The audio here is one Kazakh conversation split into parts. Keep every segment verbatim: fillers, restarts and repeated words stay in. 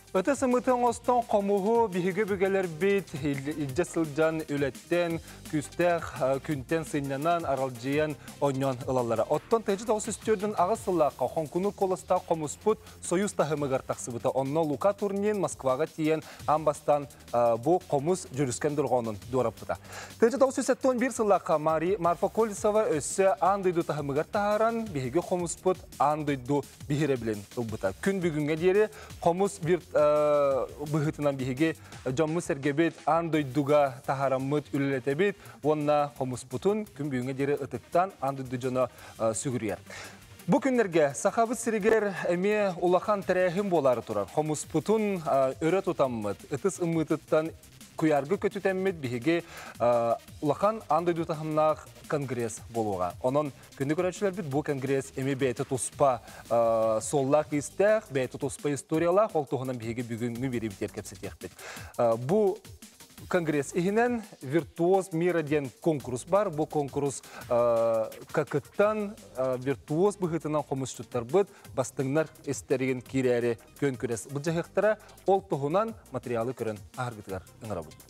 Öte sımıtın ostan komuğu bihiги bügeler bit, ilce sılcan ületten, küstek, künten sıynanan, aralcıyan onyon ılallara. Ottan tecid ağız üstürdün ağız sılaqqa, Honkunur kolasta komusput, soyuz tahımıgar taqsıbıta. Onna Luka turniyen Moskvaga tiyen ambastan bu komus jürüsken durğanın durapıda. Tecid ağız üstürdün bir sılaqqa Marfa Kolisova össe andıydu tahımıgar taharan, bihiги komusput andıydu bihirebilen ılbıta. Kün bügünge diyeri komus bir bıhıtınan bihiги Jammu sergebet andıyduga taharamıt ülletebet, onna komusputun kün bügünge diyeri ıtıktan andıyducana sügürüyer. Bu günlerge sahabı siriger eme ulaqan terehim boları turar. Komusputun öre tutanmıt, ıtız ımıtıttan kuyargı kötütenmit bihiги ulaqan andıydu tahımnaq kongres boluğa. Onun günlük öğretçiler bit bu kongres eme beyti tuspa sollaq istek, beyti tuspa istoriyalaq, ol tuğunan bihiги bügüngü biri biter kepsetek bit. Bu Конгресс ihinen virtuoz mira diyen konkurs var. Bu konkurs kakıttan virtuoz bıhıtınan komusçutlar bıt, bastınlar esterigen kireri kön küres. Bu cahıqtıra ol tuğunan materyali körün ağırgıtıgar ыңыра bud.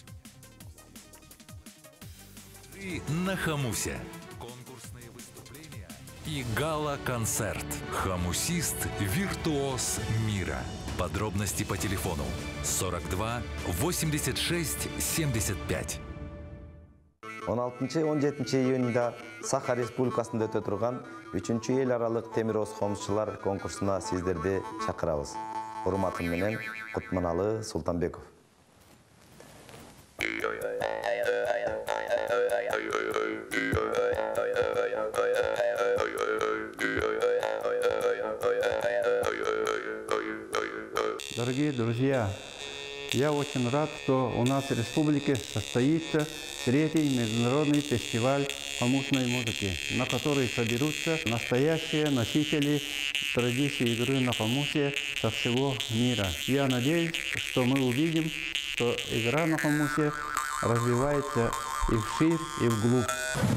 На Хомусе. Конкурсные выступления и гала-концерт. Хомусист «Виртуоз мира». Подробности по телефону сорок два восемьдесят шесть семьдесят пять. он алтынчы он жетинчи июнда Саха Республикасында өтө турган үчүнчү эл аралык темироз комузчулар конкурсуна сиздерди чакырабыз. Урматым менен Кутманалы Султанбеков. Дорогие друзья, я очень рад, что у нас в республике состоится третий международный фестиваль хомусной музыки, на который соберутся настоящие носители традиции игры на хомусе со всего мира. Я надеюсь, что мы увидим, что игра на хомусе развивается и вширь, и вглубь.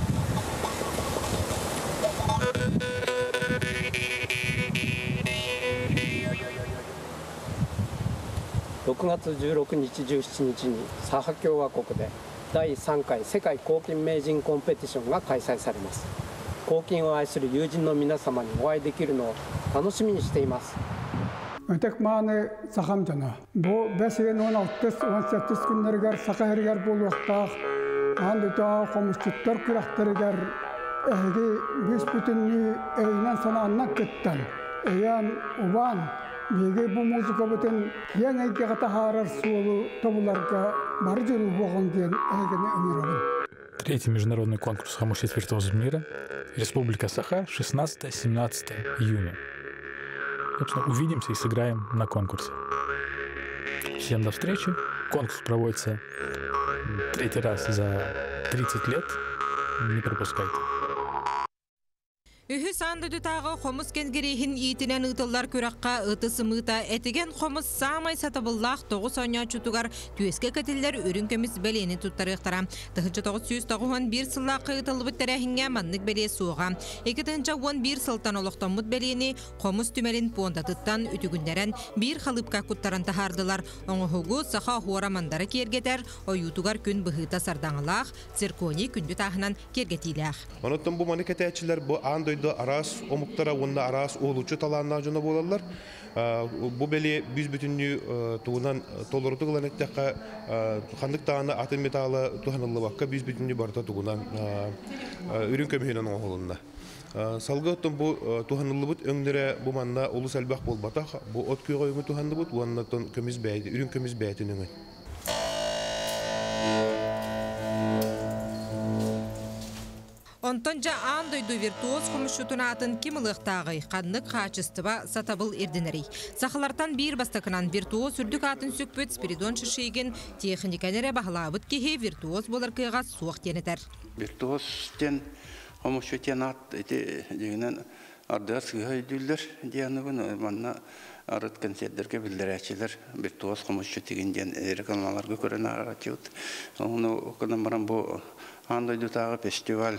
ろくがつじゅうろくにちじゅうしちにちにサハ共和国でだいさんかい世界抗菌名人コンペティションが開催されます。抗菌を愛する友人の皆様にお会いできるのを楽しみにしています。 Ötek mani saham jana. Bu besigen on altı on sekiz günlerger sakaherger bol wagtda andyta komusçutlar kuraktırger ehgi büsbütünni eynen sana annak ketten. Eyan uban Беге bu muzika bütün yeni kata harar sulu tabularga barjuru boğan diyen egene ömürabın. Третий международный конкурс «Хомусист виртуозов мира», Республика Саха, шестнадцатое-семнадцатое июня. Собственно, увидимся и сыграем на конкурсе. Всем до встречи. Конкурс проводится третий раз за тридцать лет. Не пропускайте. Үхі санды тағы қомыз кенгерейхін етінен ұтылар көраққа ұтысы мұта әтіген қомыз самай сатабыллақ тоғыз оңя чүтігар түйеске кәтілдер үрін көміз бәлені тұттарықтара. Тұхынчы тоғыз сүйіз тоғуын бір сыллақы ұтылы бүттәрәхінге маннық бәле суға. Екі тұхынча он бір сылтан олықтан мұт бәлені қомыз түмәрін пондатыттан үтігіндерін бір қалыпқа құттаран тахардылар. Оңығығы сақа хуара мандары кергетер, ойутугар күн бұхыта сардаңылақ, циркони күнді тағынан кергетиләқ. Оныттан бұл манекетәчілер бұл андойды арас омуктара онда арас олучу таланна жона болалар. Бу беле биз бүтүннү туунан толорду кыланектакка хандык тааны атын металы туханылы бакка биз бүтүннү барта туунан үрүн көмөйнөн оголунда. Салгыттан бу туханылыбыт өңдөрө бу манна улус албак болбата бу от көйгөйгө туханыбыт уаннатон көмүз бәйди үрүн көмүз бәйтинен. Онтонжа андойду виртуоз хомушутуна атын кимылықтағы қаннық қачыстыба сатабыл ердінері. Сақылартан бір бастықынан виртуоз үрдік атын сөкпөт Спиридон шышыйген техниканере бағылабыт кеге виртуоз болар кыға суық денетер. Виртуоз тен хомушутен ат дегенен ардыға сыға өйділдер дейіні манна арыт концерттерге білдірәчілер виртуоз хомушутеген ден рекламаларға көрін аратиот. Оны оқыдан баран бұл андойдутағы фестиваль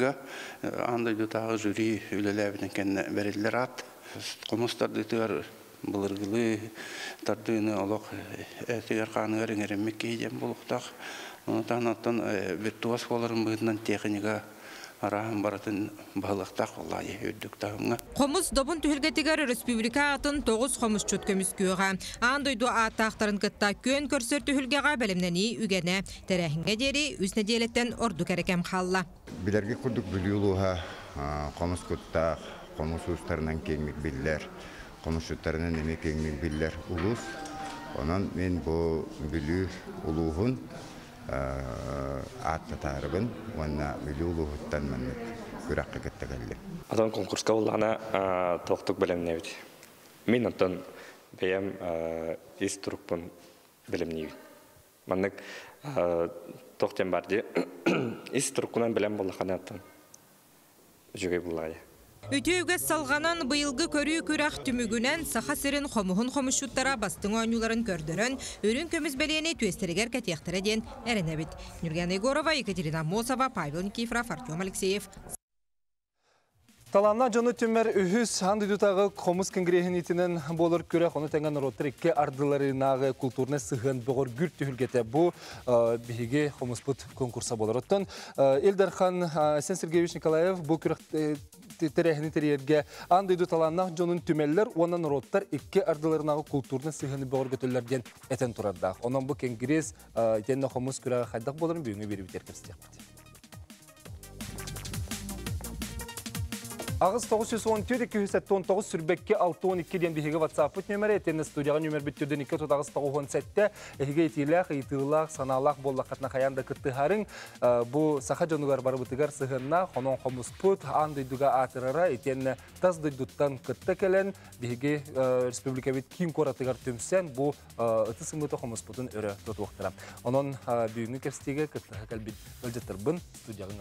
андойдутағы жюри үлеләбінен кәнне берілдер ат. Комустарды тығар былыргылы тардыны олық әтігер қанығар еңеремек кейден болуқтақ. Онытан аттан виртуоз боларын бұғынан техника араһын баратын бағылықтақ олай өйдік тағымға. Қомыз добын түхілгетігер республика атын тоғыз қомыз чөт көміз күйіға. Андойду аттақтарын кытта көн көрсір түхілгеға бәлімнені үгені. Тәрәхінге дері үсіне делеттен орду кәрекем қалла. Білерге күрдік білуілуға қомыз күттақ, қомыз ұстарынан кеңмік білдер, қомыз ұстарынан еме кеңмік білдер ұлыс. Онан мен бұл білу ұлуғын атты тарыбын, онна білу ұлуғыттан мәнік көраққа кетті кәлі. Атан конкурсқа олғана тоқтық білімне өте. Мен аттан бәйім ес тұрықпын білімне өте. Мәнік тоқтен барды, ес тұрыққынан білім болақаны аттан жүге бұлайды. Үтеуге салғанан бұйылғы көрі күрақ түмігінен сақа сірін қомуғын қомышуттара бастың ойнуларын көрдірін, өрін көміз бәлені төестерігер кәтияқтыры ден әріне біт. Нұрген Егорова, Екатерина Мосова, Павел Никифоров, Артем Алексеев. Таланна жоны түмер үхіз андыдутағы қомыз конгрехін етінен болыр көрек, оны тәңген роттыр екі ардыларынағы культурны сығын бұғыр күр түхілгеті бұ бігі қомыз бұд конкурса болыр. Оттан Элдархан Сен Сергеевич Николаев бұл көрек тәрәхіні тәрерге андыду таланна жонын түмеллер, онын роттар екі ардыларынағы культурны сығыны бұғыр көтілерден әтен тұрардақ. Онын бұл конгресс тәңгі қомыз көрек қайдақ болырын бүйіңі беріп теркірістек. Ағыз тоғыз жүз он төрт екі жүз он тоғыз сүрбекке алты он екі ден бігігі WhatsApp нөмірі, әтені студияға нөмір бүттірден екі тұтағыз тоғыз он сәтті әйге етейләқ, етілақ, саналақ болла қатына қаянда күттіғарын бұл сақа жонығар бары бұтығар сығынна, қонон қомыз пұт, андыйдуға атырара, әтені таз дұйдуттан күтті кәлін, бігігі республика бет кейін қоратығар түмсен, бұл ұты сыңғыты қомыз пұтын өрі тұтуқтыра. Оның бүйіңі кәстегі күттіға кәлбет өлжеттірбін студияғын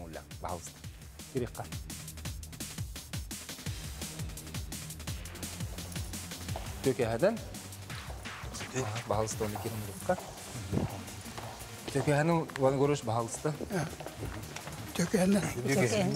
Tökeheden. Bahalısты onu kerim rıfka. Tökeheden onu görüş bahalısты. Tökeheden. Tökeheden.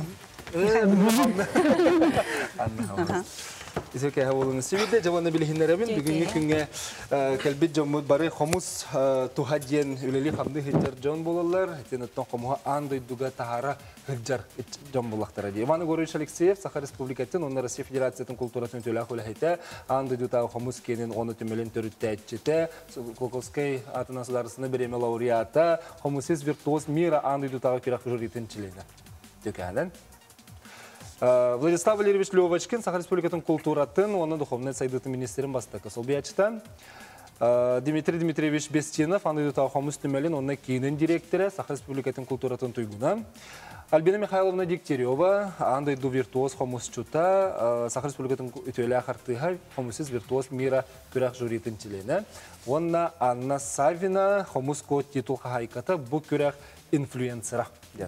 Anladım. İzleke havolunu sevdi. Cavanı bilhinlerabin. Bugünkü günge kalbit camud bari xomuz tuhadyen üleli xamdı hicjar can bolallar. Tenetton xomuha andı duga tahara hicjar can bollaqtara diye. Vanı Goruyuş Alekseyev, Sakha Respublikatın, onun Rusya Federasyasının kulturasını tölaq ulahita. Andı duta xomuz kenin onu tümelen törüttəçete. Kokolskay atınasılarısını bireme laureata. Xomusiz virtuoz mira andı duta kiraq jüritin çilene. Tökədən. Владислав Валерьевич Левочкин, Саха Республикатын культуратын, оны духовный сайдыты министерин бастықы. Сол биячтан Дмитрий Дмитриевич Бестинов, андыды тауқамыз түмелін, оны кейінін директоры, Саха Республикатын культуратын туйгуна. Альбина Михайловна Дегтярева, андыды виртуоз хомус чута, Саха Республикатын өтелі ақартыға, хомусыз виртуоз мира күрақ журитін чилені. Онна Анна Савина, хомус код титул қағайката, бұл күрақ инфлюенсера.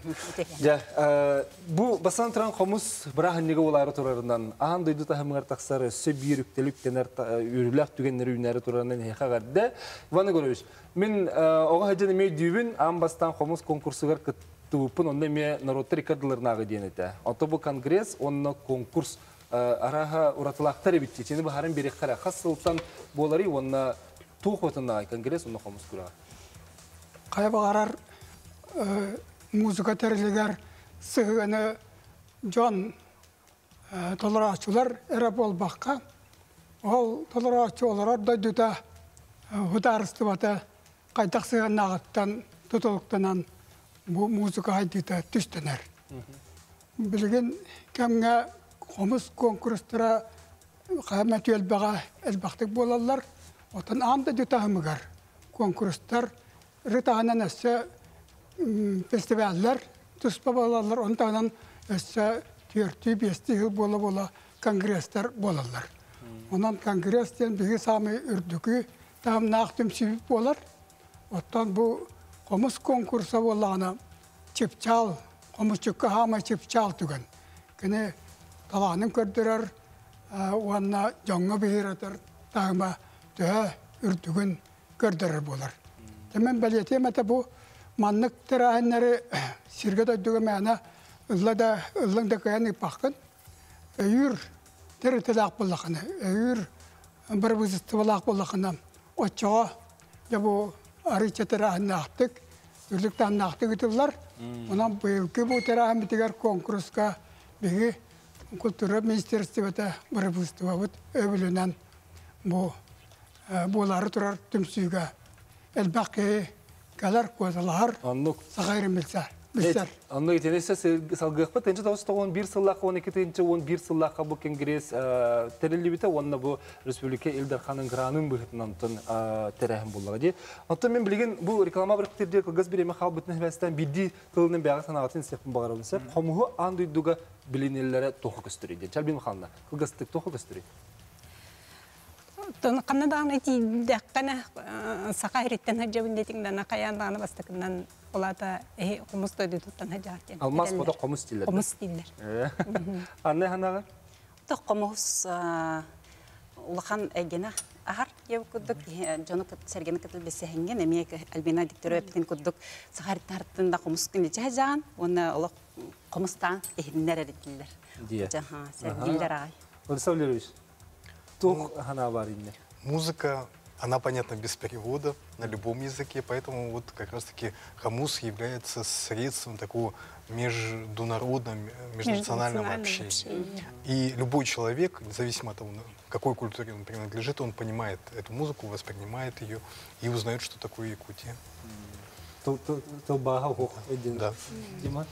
Бұл басан тұран қомыз бірағыннеге олары тұрарынан, ағын дойды тағымығар тақсары сөбір үктеліктенер, үріләқ түгеннер үйінәрі тұрарынан еқа ғарды. Иван Егорович, мен оға хаджаны мей дүйбін, ағын бастан қомыз конкурсығар күттіуіпін, онда ме народты рекордыларынағы ден еті. Онта бұл конгресс, онна конкурс араға ұратылақтар ебітті. Чені бұл харын берек қара. Қас сылтан болары, онна туық отыннағы конгресс, онна қомыз күрі. Қайбағарар музыка тәрілігер сығыны жон толырашчылар әрі болбаққа. Ол толырашчы олар дойдыда ғыдарысты бата қайтақ сығын ағыттан, тұтылықтанан бұл музыка айдыда түстенер. Білген кәмге қомыз конкурстыра қаймәті әлбаға әлбақтық болалар. Отын аңды дүтағымығар конкурстар рытағынан әсі фестиваллар, тұспа болалар, онтағынан өсі төрті бесті жыл бола-бола конгресстар болалар. Онан конгресстен бігі самы үрдікі тағым нақтым себеп болар. Оттан бұл қомыз конкурса болағына чепчал, қомыз жүккі хама чепчал түген. Кені талағының көрдірер, оғанна жаңға бейіратыр, тағыма түхі үрдігін көрдірер болар. Темен бәлетем әті бұл маннык тәрәһеннәре сирге дойдыгы мәна ыллада ыллыңда каяны пақын өйір тәрітілақ болақыны, өйір бір вызысты болақ болақынан. Отчоға, я бұл ары чатырағын ақтық, үрліктен ақтық ütілілер. Онан бұйылғы бұл тәрағын бітігер конкурсқа бегі культура министерствода бір вызысты бабыт өбілінен бұлары тұрар түмсүйге. Әлбәқі кәлер көзілер сағайрын білсер. Анны етенесе салгықпы, тәнші тауысты он бір сыллаққа, он екі тәнші он бір сыллаққа бұл конгресс тәрелі біті, онына бұл республика Элдарханын гранын бұғытын антын тәрәхін болуға де. Антын мен білген бұл реклама біріктерде қылғыз біреме қал бұтын әбәстен бірді тылының бәғі санағатын сеқпін бағар олынса, қомығы андүйдуға білінелері тоқы көстірейді. Чәлбен қалына, қылғыздық тоқы көстірейді. Қаны дағын әтейді қана сақайреттен әджабіндетіңден қаян дағыны бастықынан олата құмыс тойды тұттан әджағыртен. Алмас бұда құмыс дейлер? Құмыс дейлер. Анны ханағы? Тұқ құмыс ұлыған әйгені ағар ев күдік, жоны сәргені күтіл бесі әңген, әмек әлбена диктөрі өптен күдік сақайреттарында құмыс күнде жаған, оны ұлық құмыстан әйгенлер әреттілер. Сәргелер ағай. Владислав Лерович, тух хана аварийная. Музыка, она понятна без перевода на любом языке, поэтому вот как раз-таки хамус является средством такого международного, межнационального общения. общения. И любой человек, независимо от того, какой культуре он принадлежит, он понимает эту музыку, воспринимает ее и узнает, что такое Якутия. Да. Дима,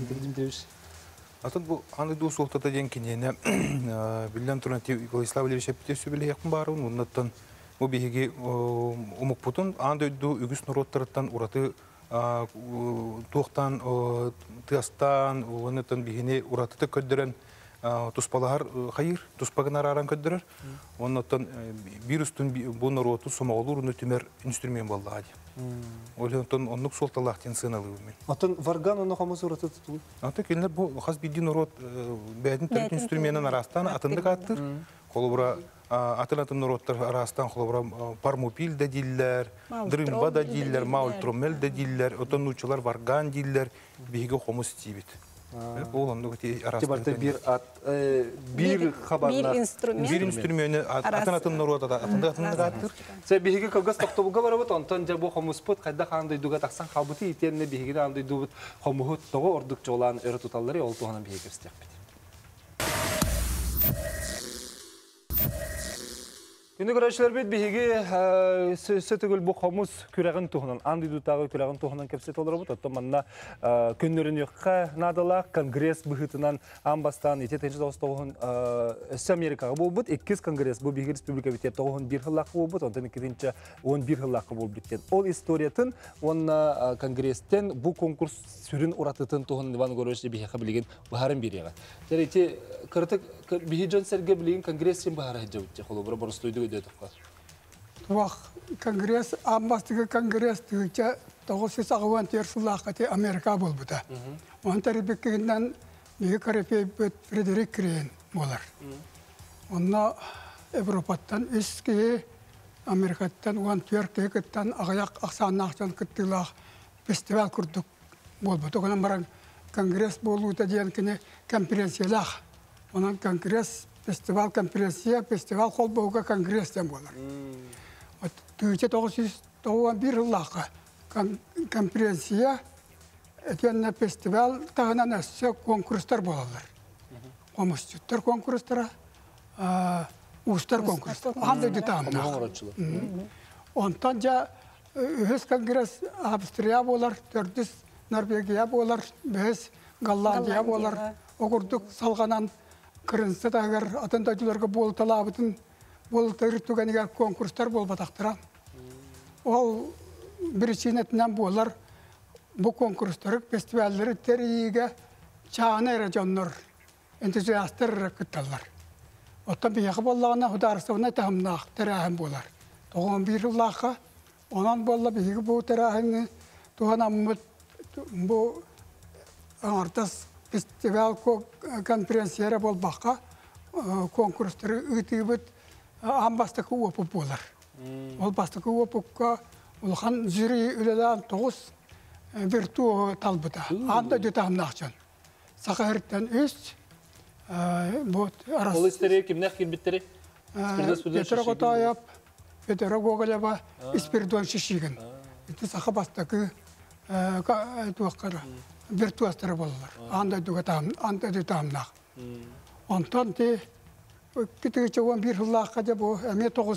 А тут бұл аны дұс олтата ден кенені білден тұрын Владислав Левич әппете сөбілі яқын барын, оннаттан бұл бейге ұмық бұтын, аны дөйді үгіс нұроттарыттан ұраты туқтан, тыастан, оннаттан бейгене ұратыты көддірен тұспалағар қайыр, тұспағын араран көддірер, оннаттан бір үстін бұл нұроты сомағылыр үні түмер инструмент болды. Олентон оннук солталахтен сыналый умен. Атын варган оны хамыз ураты тұтылы? Аты келінер бұл қаз бейден урот бәдін түрт инструментен арастан атындық аттыр. Қолыбыра атын атын уроттар арастан қолыбыра пармопил да дейілер, дрымба да дейілер, маультромел да дейілер, отын ұчылар варган дейілер, бейге хомыз стейбет. Ол ондық арастан. Bir xabarlar. Bir instrument. Bir instrumenti atan atan nurota da atında atında gatır. Sen bihiga kavgas taqtobuga barabot ontan jabo xomuspot qayda xanday duga taqsan xabuti itenne bihiga anday dubut xomuhut togo orduk jolan ero tutallari ol tuhanan bihiga istiyaqbet. Күнді көрәшілер бет бейге сөтігіл бұл қомыз күрәғін тұғынан, аңды дұтағы күрәғін тұғынан кәпсет олар бұд. Оттан манна күндерін еққа надалақ, конгресс бұғытынан амбастан, ете тәнші дауыс тоғын өсі Америкаға бол бұд. Еккіз конгресс бұл бейге республика бетер тоғын бір ғылақы бол бұд. Онтан екетінші он бір ғылақы бол біттен. Ол историятын, онна конгресстен бұл конкурс сүрін ұратытын тұғын Иван Горовичте бейге білеген бұхарын береға. Жарайте, кіртік бейге сәрге білеген конгресстен бұхары әджауытте қолы бұра бұрыстойды Туах конгресс, амбастығы конгресс түйітше тоғыз ағуан терсулаққаты Америка бол бұта. Он тәрібеккігінден неге қарапей бүт Фредерик Крейн болар. Онна Европаттан үскeye Америкаттан оған түркей күттен ағаяқ ақсаннақчан күттілақ фестивал күрдік бол бұта. Оған баран конгресс болуыта дейін кіне конференциялақ. Онан конгресс фестивал конференция, фестивал қолбауға конгресстен болар. Түйте тоғыз жүз тоғыз бір жыллаққа конференция, әтенне фестивал тағынан әссе конкурстар болалар. Қомыстықтар конкурстара, ұстар конкурстар. Андай детамына. Онтан жа өз конгресс Австрия болар, төрдіс Норвегия болар, бәз Голландия болар. Оғырдық салғанан кырынсы тағыр атындайдыларға бол талабытын, бол тағырттуғанығар конкурстар бол батақтыра. Ол бірісінетінен болар бұл конкурстары, фестивалдары тәріге чағына әрі жонлар, энтузиастар күтталар. Оттан бейіғі болағына ұдарысауына тағымнақ тәрәхін болар. Тоғын бір ұллаққа, онан болла бейіғі бұл тәрәхіні туған аммыт бұл аңартас фестивал конференцияра бол баққа конкурстары үтібіт амбастықы опып болар. Ол бастықы опыпқа ұлған жүрі үлелен тоғыз виртуо талбыта. Анда дүтамнақчан. Сақайырттан үст. Ол істері кімнәқ келбеттері? Петра Котаев, Петра Гоголева, Испиридуан Шишигин. Это сахабастакы туаққара виртуастары болалар. Анда дуга там, анда ду тамнақ. Онтан те китеге чогон бир хыллаққа да бу эме тоғыз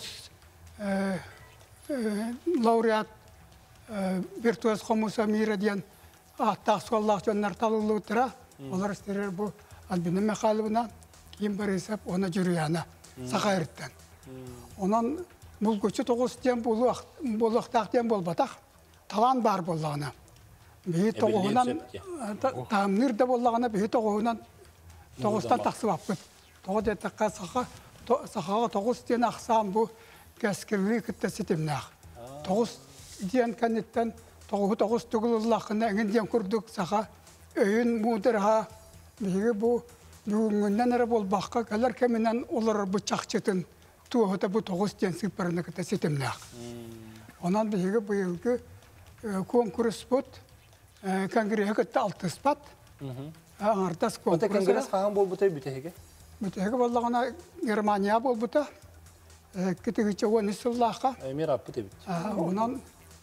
лауреат виртуоз хомуса мира диен аттақ соллақ жоннар талылы тұра. Олар істерер бу Альбина Михайловна ким бар есеп оны жүрияна Сақайырттан. Онан бұл көші тоғыз ден болуақтақ ден болбатақ. Талан бар болғаны. Бейі тоғығынан, тамныр да болғаны бейі тоғығынан тоғыздан тақсып аппыд. Тоғы деттіққа сақаға тоғыз ден ақсам бұл кәскерлі күтті сетімнақ. Тоғыз ден кәнеттен тоғығы тоғыз түгілілақына әңін ден күрдік сақа өйін мұдырға бейі бұл бүгінгінен әрі болбаққа кәлер кәмінен олар бұл чақчытын туғыда бұл тоғыз ден сыпарына күтті сетімнақ. Онан бейі бұйылғы конкурс бут, конгресс күтті алты спат. Аңардас конкурс. Ота конгресс қаған бол бұтай бүтеге? Бүтеге болғана Германия бол бұта. Кетігіче он ісіллаққа. Әмер ап бүте бүт. Онан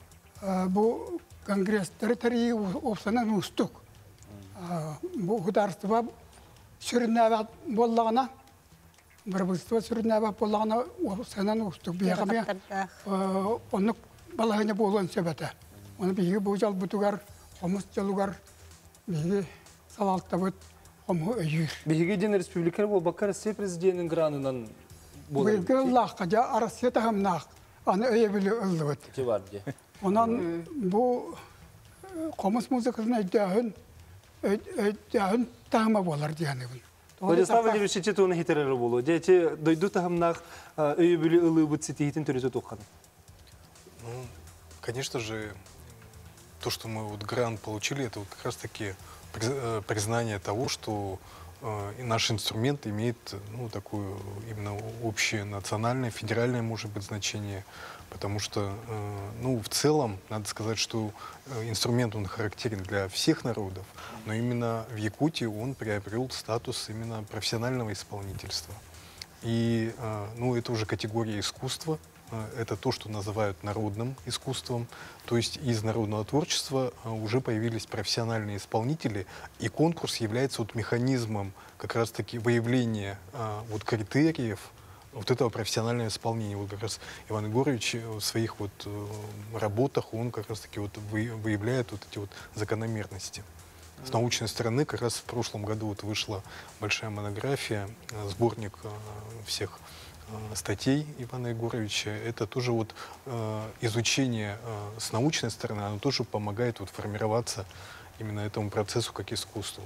бұл конгресстері тәрі опсанан ұстық. Бұл ғыдарыстыва сүрінәвә болғана. Бір бұстыва сүрінәвә болғана опсанан ұстық. Бияғаме оны балағыны болуын сөбәті. Оны бейгі бұл жал бұтығар, қомыс жалуғар, бейгі салалта бұт, қомы өйір. Бейгі ден республикар бол, баққа Россия президентінің гранынан болар? Бейгі ұллаққа жа Россия тағымнақ, аны өйе білі ұлды бұт. Ке бар де? Онан бұл қомыс музыкасын өйдіғін тағыма болар дейіні бұл. Владислав Валерьевич, че туны хитерері болу? Де дойду тағымнақ өйе білі ұлы бұт сетейетін түрізі тоққаны? Ну, конечно же, то, что мы вот грант получили, это вот как раз-таки признание того, что э, наш инструмент имеет ну, такое именно общее национальное, федеральное, может быть, значение, потому что, э, ну, в целом, надо сказать, что инструмент, он характерен для всех народов, но именно в Якутии он приобрел статус именно профессионального исполнительства. И, э, ну, это уже категория искусства. Это то, что называют народным искусством. То есть из народного творчества уже появились профессиональные исполнители, и конкурс является вот механизмом как раз-таки выявления вот критериев вот этого профессионального исполнения. Вот как раз Иван Егорович в своих вот работах, он как раз-таки вот выявляет вот эти вот закономерности. С научной стороны как раз в прошлом году вот вышла большая монография, сборник всех статей Ивана Егоровича. Это тоже вот э, изучение э, с научной стороны, оно тоже помогает вот формироваться именно этому процессу как искусству.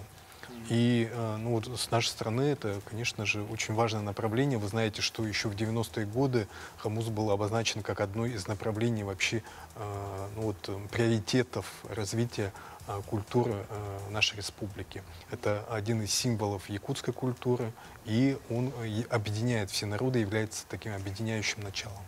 И э, ну, вот с нашей стороны это, конечно же, очень важное направление. Вы знаете, что еще в девяностые годы хомус был обозначен как одно из направлений вообще э, ну, вот, приоритетов развития э, культуры э, нашей республики. Это один из символов якутской культуры, и он э, объединяет все народы, является таким объединяющим началом.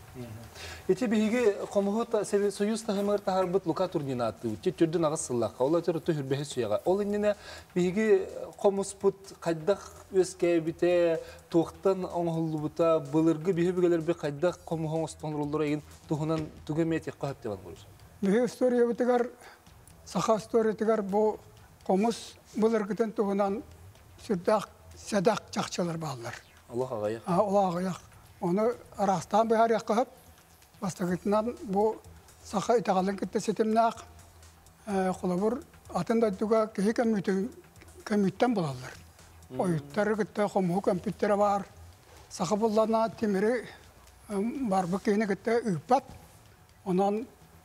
Эти беги комхота союз тахмар тахарбат лука турнинаты учи түрдүн агыс сыллакка ола төр төр бехсуяга ол инне беги комуспут кайдах өскө бите токтан оңголбута былыргы бехбегелер бе кайдах комхоңос тонрулдур еген тухунан түгөмет якап деп болуш. Бе история битегар саха история тегар бу комус былыргытан тухунан сүрдак садак чакчалар балдар. Аллах агая. А Аллах агая. Оны арастан бәр яқып, бастығытынан бұл сақа итағалын кетті сетімнақ, қолабыр атында дүға кей көміттен болалар. Ойыттары кетті қомығы компьютері бар, сақа болларына темірі бар бұл кейіне кетті үппат, онан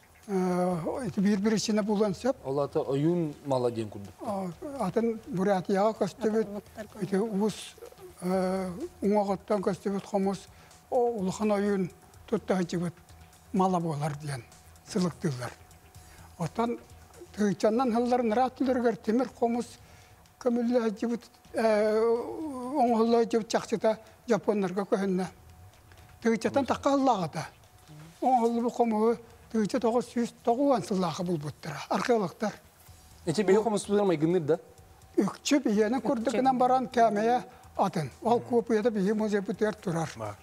бір-бір ішіне болуын сөп. Ол аты ойын мала ден күрді. Атын Бурятияға көстебет, ұз ұңағыттан көстебет қомыз, улахан ойын тұттағы жібіт мала болар дейін, сылықтылар. Оттан тұйчаннан ғылларын раттылырғар темір қомыз көмілі жібіт, оңғылы жібіт чақсыта жапонларға көхінна. Тұйчаттан таққа ғыллағыда. Оңғылы бұл қомығы тұйча тоғыз жүз тоғуан сыллағы бұл бұттыра, археологтар. Эти бейі қомыз бұдырмай гыныр да? Үкчі бейені көрдігінен баран кәмея атын. Ол көпейді бейі музей бұтер тұрар.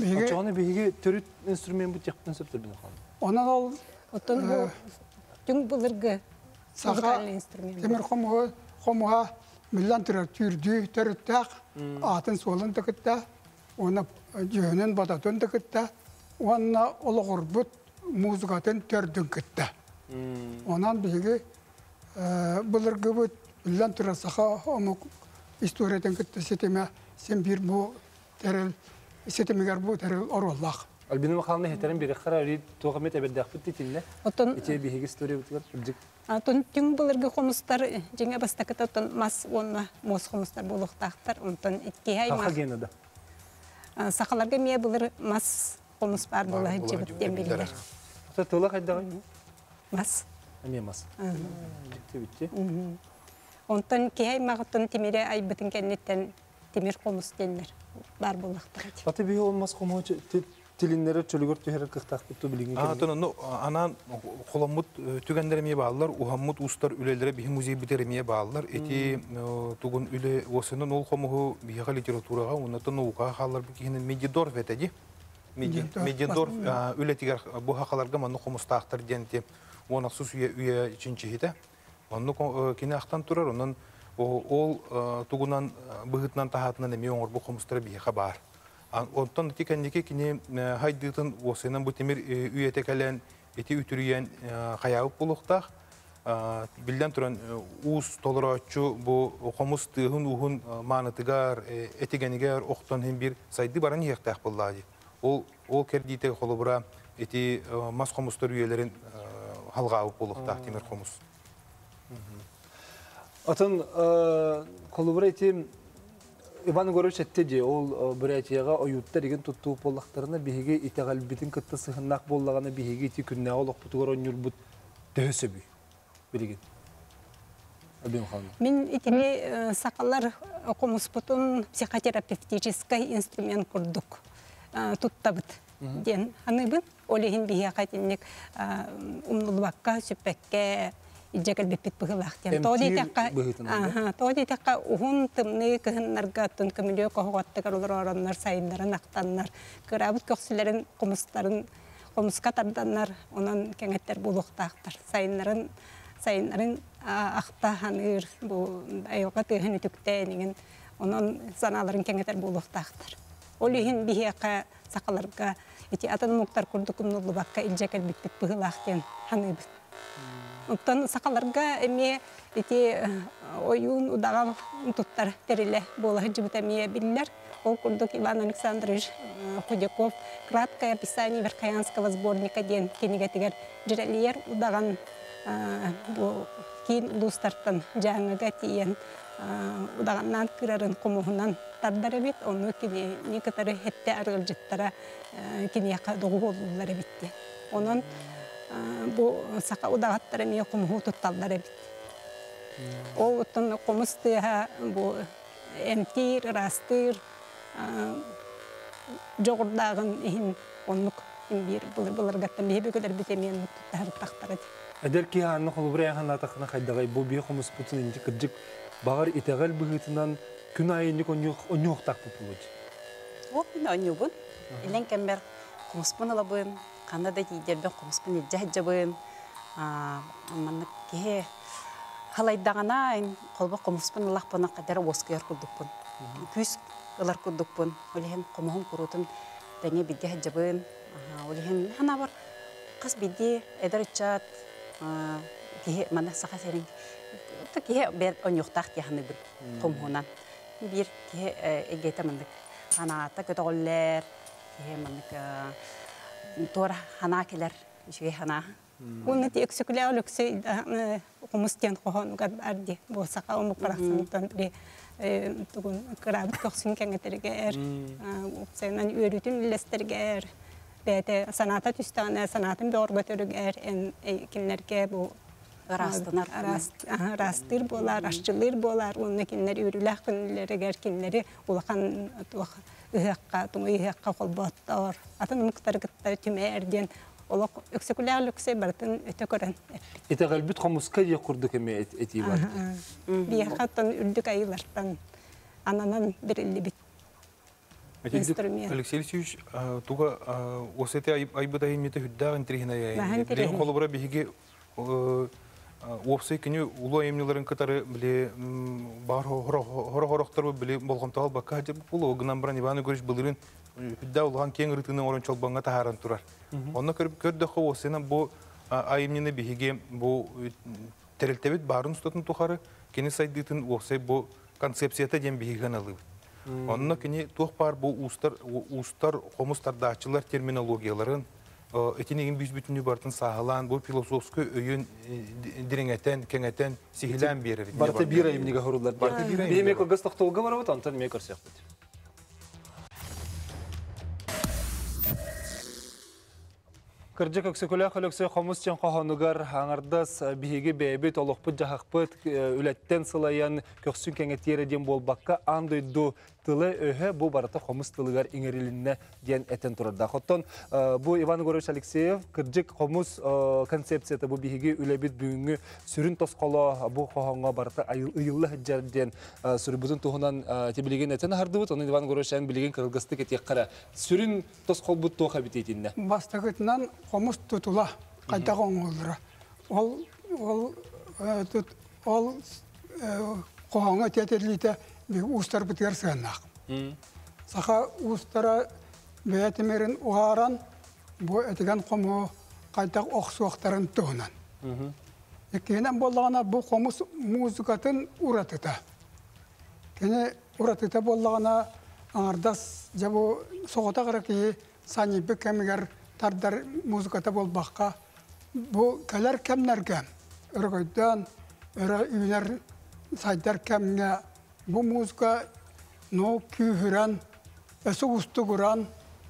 Очоны биһиге төрүт инструмент бут яктан сөптөрдүн хан. Ona ol Otun bu tüm bulurgu muzikal instrument. Temir komuğa komuğa millan türer türdü törüttək atın solun tıkıtta ona jönün batatın tıkıtta ona oluğurbut muzikatın tördün kıtta. Onan bihi bulurgu bu millan türer saha omuk istoriyeden kıtta setime sen bir bu terel setimiger bu terel orallaq. Albinin makalını heterin bir kararı toğamet ebeddak bittiğinde. Otun İçe bir histori bitler. Atun tüm bulurgu komustar jenge bastakıta otun mas onna mos komustar buluqtaqtar ondan iki hay mas. Haqa genada. Saqalarga miye bulur mas komus bar bula jibit dembiller. Ata tola qayda mas. Miye mas. Bitti bitti. Ondan iki hay maqtın timire ay bitin kennetten timir komus denler bar buluqtaq. Ata bir olmaz komu Tilinlere çölgör tüher kıhtak tuttu bilgin. Aa, tonu anan kolamut tügenderemeye bağlılar, uhammut ustar ülelere bir müziği biteremeye bağlılar. Eti tugun üle osanın ol komuhu bir yaka literaturaga, ondan uka hallar bir kihinin Medidorf etedi. Medidorf ületiger bu hakalarga mannu komustaqtar diyente, ona sus üye üye için çihide. Mannu kine aktan turar, ondan ol tugunan bıhıtnan tahatından emi oğur bu komustara bir yaka bağır. Ondan tikendeki kini haydıtın osenan bu temir üyete kalen eti ütürüyen hayavuk buluqtaq. Bilden turan uz toleraççu bu okumuz tığın uhun manıtıgar etigeniger oqtan hem bir saydı baran yektaq bulladı. Ol ol kerdite holubura eti mas komustar üyelerin halgavuk buluqtaq temir komus. Atın holubura eti Ivan Goroş ettedi, ol büretiyaga oyutta деген tuttuğu pollaqtarına bihige itegal bitin kıttı sıhınnak bollağına bihige iti künne oluq butugar onur but döhösöbü. Bilgin. Abim xanım. Min itimi saqallar okumus butun psixoterapevtический instrument kurduk. Tuttabıt. Den hanıbın olehin bihe qatinlik umnulbaqqa süpekke İcakal bipit bıhılaqten. Toğdi takka, aha, toğdi takka uhun tımны kıhınlarga tun kımilyo kohuqattagar olur oranlar, sayınların aqtanlar. Kırabıt köksülerin kumusların, kumuska tardanlar, onun kengetler buluqtaqtar. Sayınların, sayınların aqta hanır, bu ayuqa tığın ütükteninin, onun zanaların kengetler buluqtaqtar. Olihin biheqa saqalarga, iti atan muqtar kurdukumnulu bakka İcakal bipit bıhılaqten hanıbıt. Ondan saqalarga eme iti oyun udağa tuttar terile bola jibit eme biller. Ол курдук Иван Александрович Худяков краткое описание Верхоянского сборника ден кенигетигер жирелиер удаган бу кин улустартан жаңыга тиен удаганнан кырарын комугунан тардар эбит. Оны кини некоторые хетте арылжыттара кинияка догу болдулар эбитти. Онон bu saka udağatları miye kumuhu tutallar ebit. O utun kumustıha bu emtir, rastır, joğurdağın ihin onluk bir bulurgattan bihe bir kadar bitemeyen tutarıp taktaradı. Eder ki hanı kolu buraya hanı atakına kaydağay bu bihe kumus putun inci kırcık bağır itegal bıhıtından gün ayınlık onyuq tak pupulucu. O bin onyuğun. İlen kember kumuspun alabın. Kanada diğer ben komisyon icabın, manlık ki halaydağına en kolba komisyon Allah bana kadar oskar kurdukpun, küs yıllar kurdukpun, olihen komuhum kurutun denge bidye icabın, olihen hana var kas bidye eder chat ki mana sakha sering, ta ki ber onyuqtaq yahanı bir komuhunan bir ki egeta manlık hana ta kötüller ki manlık Tora hanakiler, şey hana. Onu da eksikler olursa kumusken kohan gardi. Bu saka omuk parasından bir tugun kırab koksun kengeterger. Senin öğretim listerger. Bete sanata tüstane sanatın bir orgatörger en kinlerke bu Rastlar, rast, rastır bolar, aşçılar bolar. Onun kinler ürülah kinleri ger kinleri ulakan tuh ihaqqa tumu ihaqqa kolbattar. Atan muqtar gitta tümerden olaq öksekülerlikse bartın ötekören. Ite galbit komuska diye kurduk eme eti var. Bir hatan ürdük ayılardan ananan bir elli bit. инструмент. Алексей Алексеевич, туга осете айбыта химмете хүддагын трихина я. Ден холобра биһиге опсай кини улу эмнилерин катары биле бар хорохороктор биле болгонтал бакка деп улу гынан бран Иван Григорьевич билирин хүдда улган кең рытының орончол банга тахаран турар. Онна көрүп көрдө хосена бу айымнины биһиге бу терелтебит барын устатын тухары кини сайдытын опсай бу концепцията ден биһиган алып. Онна кини тух бар бу устар устар комустардачылар терминологияларын этинеген биз бүтүнү бартын сахалан бу философский өйүн диреңетен кеңетен сихилен берер. Барта бир айымнеге хорулар. Бемек огас токтолга барабыт антан мек көрсөкпүт. Кыржык өксөкөлө хөлөксө комус чен кохонугар аңардас биһиги бэбит олокпут жахакпыт үлеттен сылаян көксүн кеңетиере ден болбакка андойду тылы өһө бу барата комус тылыгар иңерилинне ден этен турарда. Хоттон бу Иван Григорьевич Алексеев кыржык комус концепцияты бу биһиги үлебит бүгүнгү сүрүн тосколо бу кохонго барата ыйыллы хыжжар ден сүрүбүтүн туһунан тебилеген этен хардыбыт. Оны Иван Григорьевич билеген кыргызды кетек кара сүрүн тосколбут тоха битетинне. Бастагытынан комус тутула кайта коңолдура. Ол ол тут ол кохонго тетерлите устар битер сеннак. Саха устара бетемерин уаран бу этеген кому кайта оксуактарын тугунан. Экенен болгана бу комус музыкатын уратыта. Кене уратыта болгана ардас жабу согота караки сани бекемигер тардар музыката болбакка бу келер кемнерге өргөйдөн өрө үйнер сайдар кемге бу музыка но күйран эсо устугуран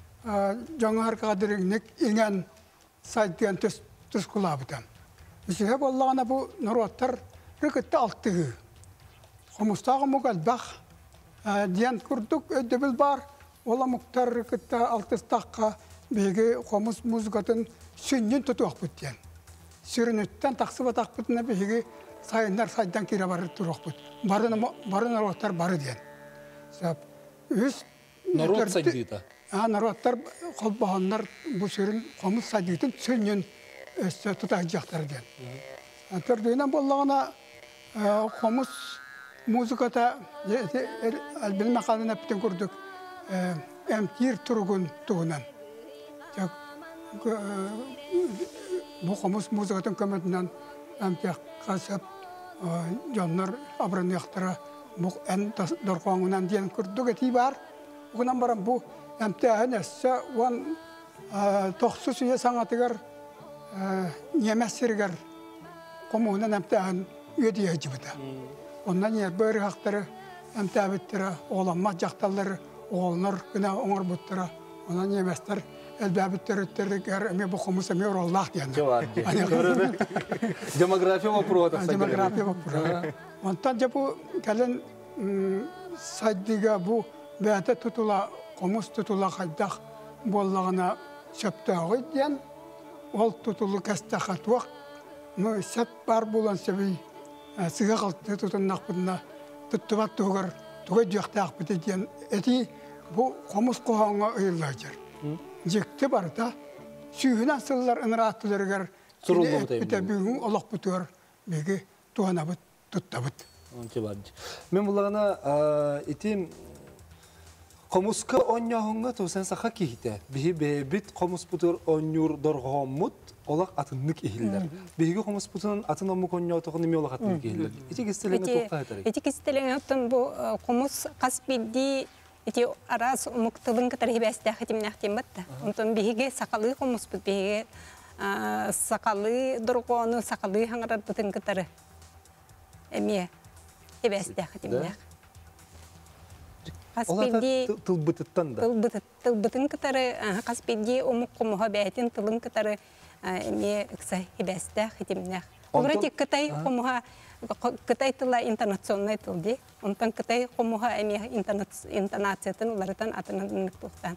жаңар кадырыгник иңен сайдыган төс төс кулабытан. Ишеге боллагана бу нороттар рыкытты алтыгы. Комустагы мугалбах диан курдук өдөбүл бар. Ола муктар рыкытты алтыстакка беге комус музыкатын сүннен тутуак бүттен. Сүрүнөттөн таксыба такпытына беге сайындар сайдан кире бары турук бүт. Барын барын нороттар бары диен. Сап үс народ сайдыта. А народтар колбагандар бу сүрүн комус сайдытын сүннен өссө тутак жактар диен. Атырдыйнан боллагана комус музыката албилме калына биттен көрдүк. Эмтир тургун тугунан. Бу комус музыкатын көмөтүнөн эмтек касап жоннор абрыныктыра бу эн доркоңунан диен көрдүк эти бар. Угунан барам бу эмтеһен эссе он тохсус үе саңатыгар немесиргер комунан эмтеһен үедие жибыта. Ондан ер бөрү хактары эмтебиттера оламма жакталлары оолнор гына оңор буттара. Онан неместер элбәбиттереттер эме бу комус эме ораллах диен. Демография вопроса. Демография вопроса. Онтан жапу кален сайдыга бу бәте тутула комус тутула хайдах боллагына сөптөгөй диен. Ол тутулу кастахатвак ну сеп бар булан себей сыга калты тутуннак бутна туттубат тугар тугай жактак бит диен. Эти бу комус кохонго ыйлажыр. Жекте барда сүйүнөн сыллар ыныраттыларгар бите бүгүн олок бутур беги туанабыт туттабыт. Мен булагана итим комуска оньяхонга тусан саха кихите. Бихи бебит комус бутур оньюр доргомут олак атыннык ихиллер. Биги комус бутун атыному коньотогун эме олак атыннык ихиллер. Ити кестелеңе токтайтыр. Ити кестелеңе оттон бу комус каспиди эти арас муктылын катары хибәстә хатимнахтем батта. Онтон биге сакалы комус бит биге сакалы доргону сакалы хаңарар бутын катары. Эме хибәстә хатимнах. Каспиди тылбытыттан да. Тылбыт тылбытын катары каспиди омук комуга бәйтин тылын катары эме кса хибәстә хатимнах. Вроде Кытай комуга Кытай тыла интернационный тылди. Онтан Кытай комуга эми интонациятын уларытан атынынык туктан.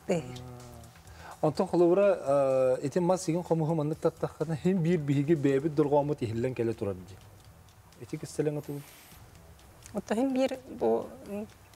Онтан холовра этим масыгын комуга мандык таттакана хем бир биге бебит дургомут ихиллен келе турар ди. Эти кестелең атыл. Отто хем бир бу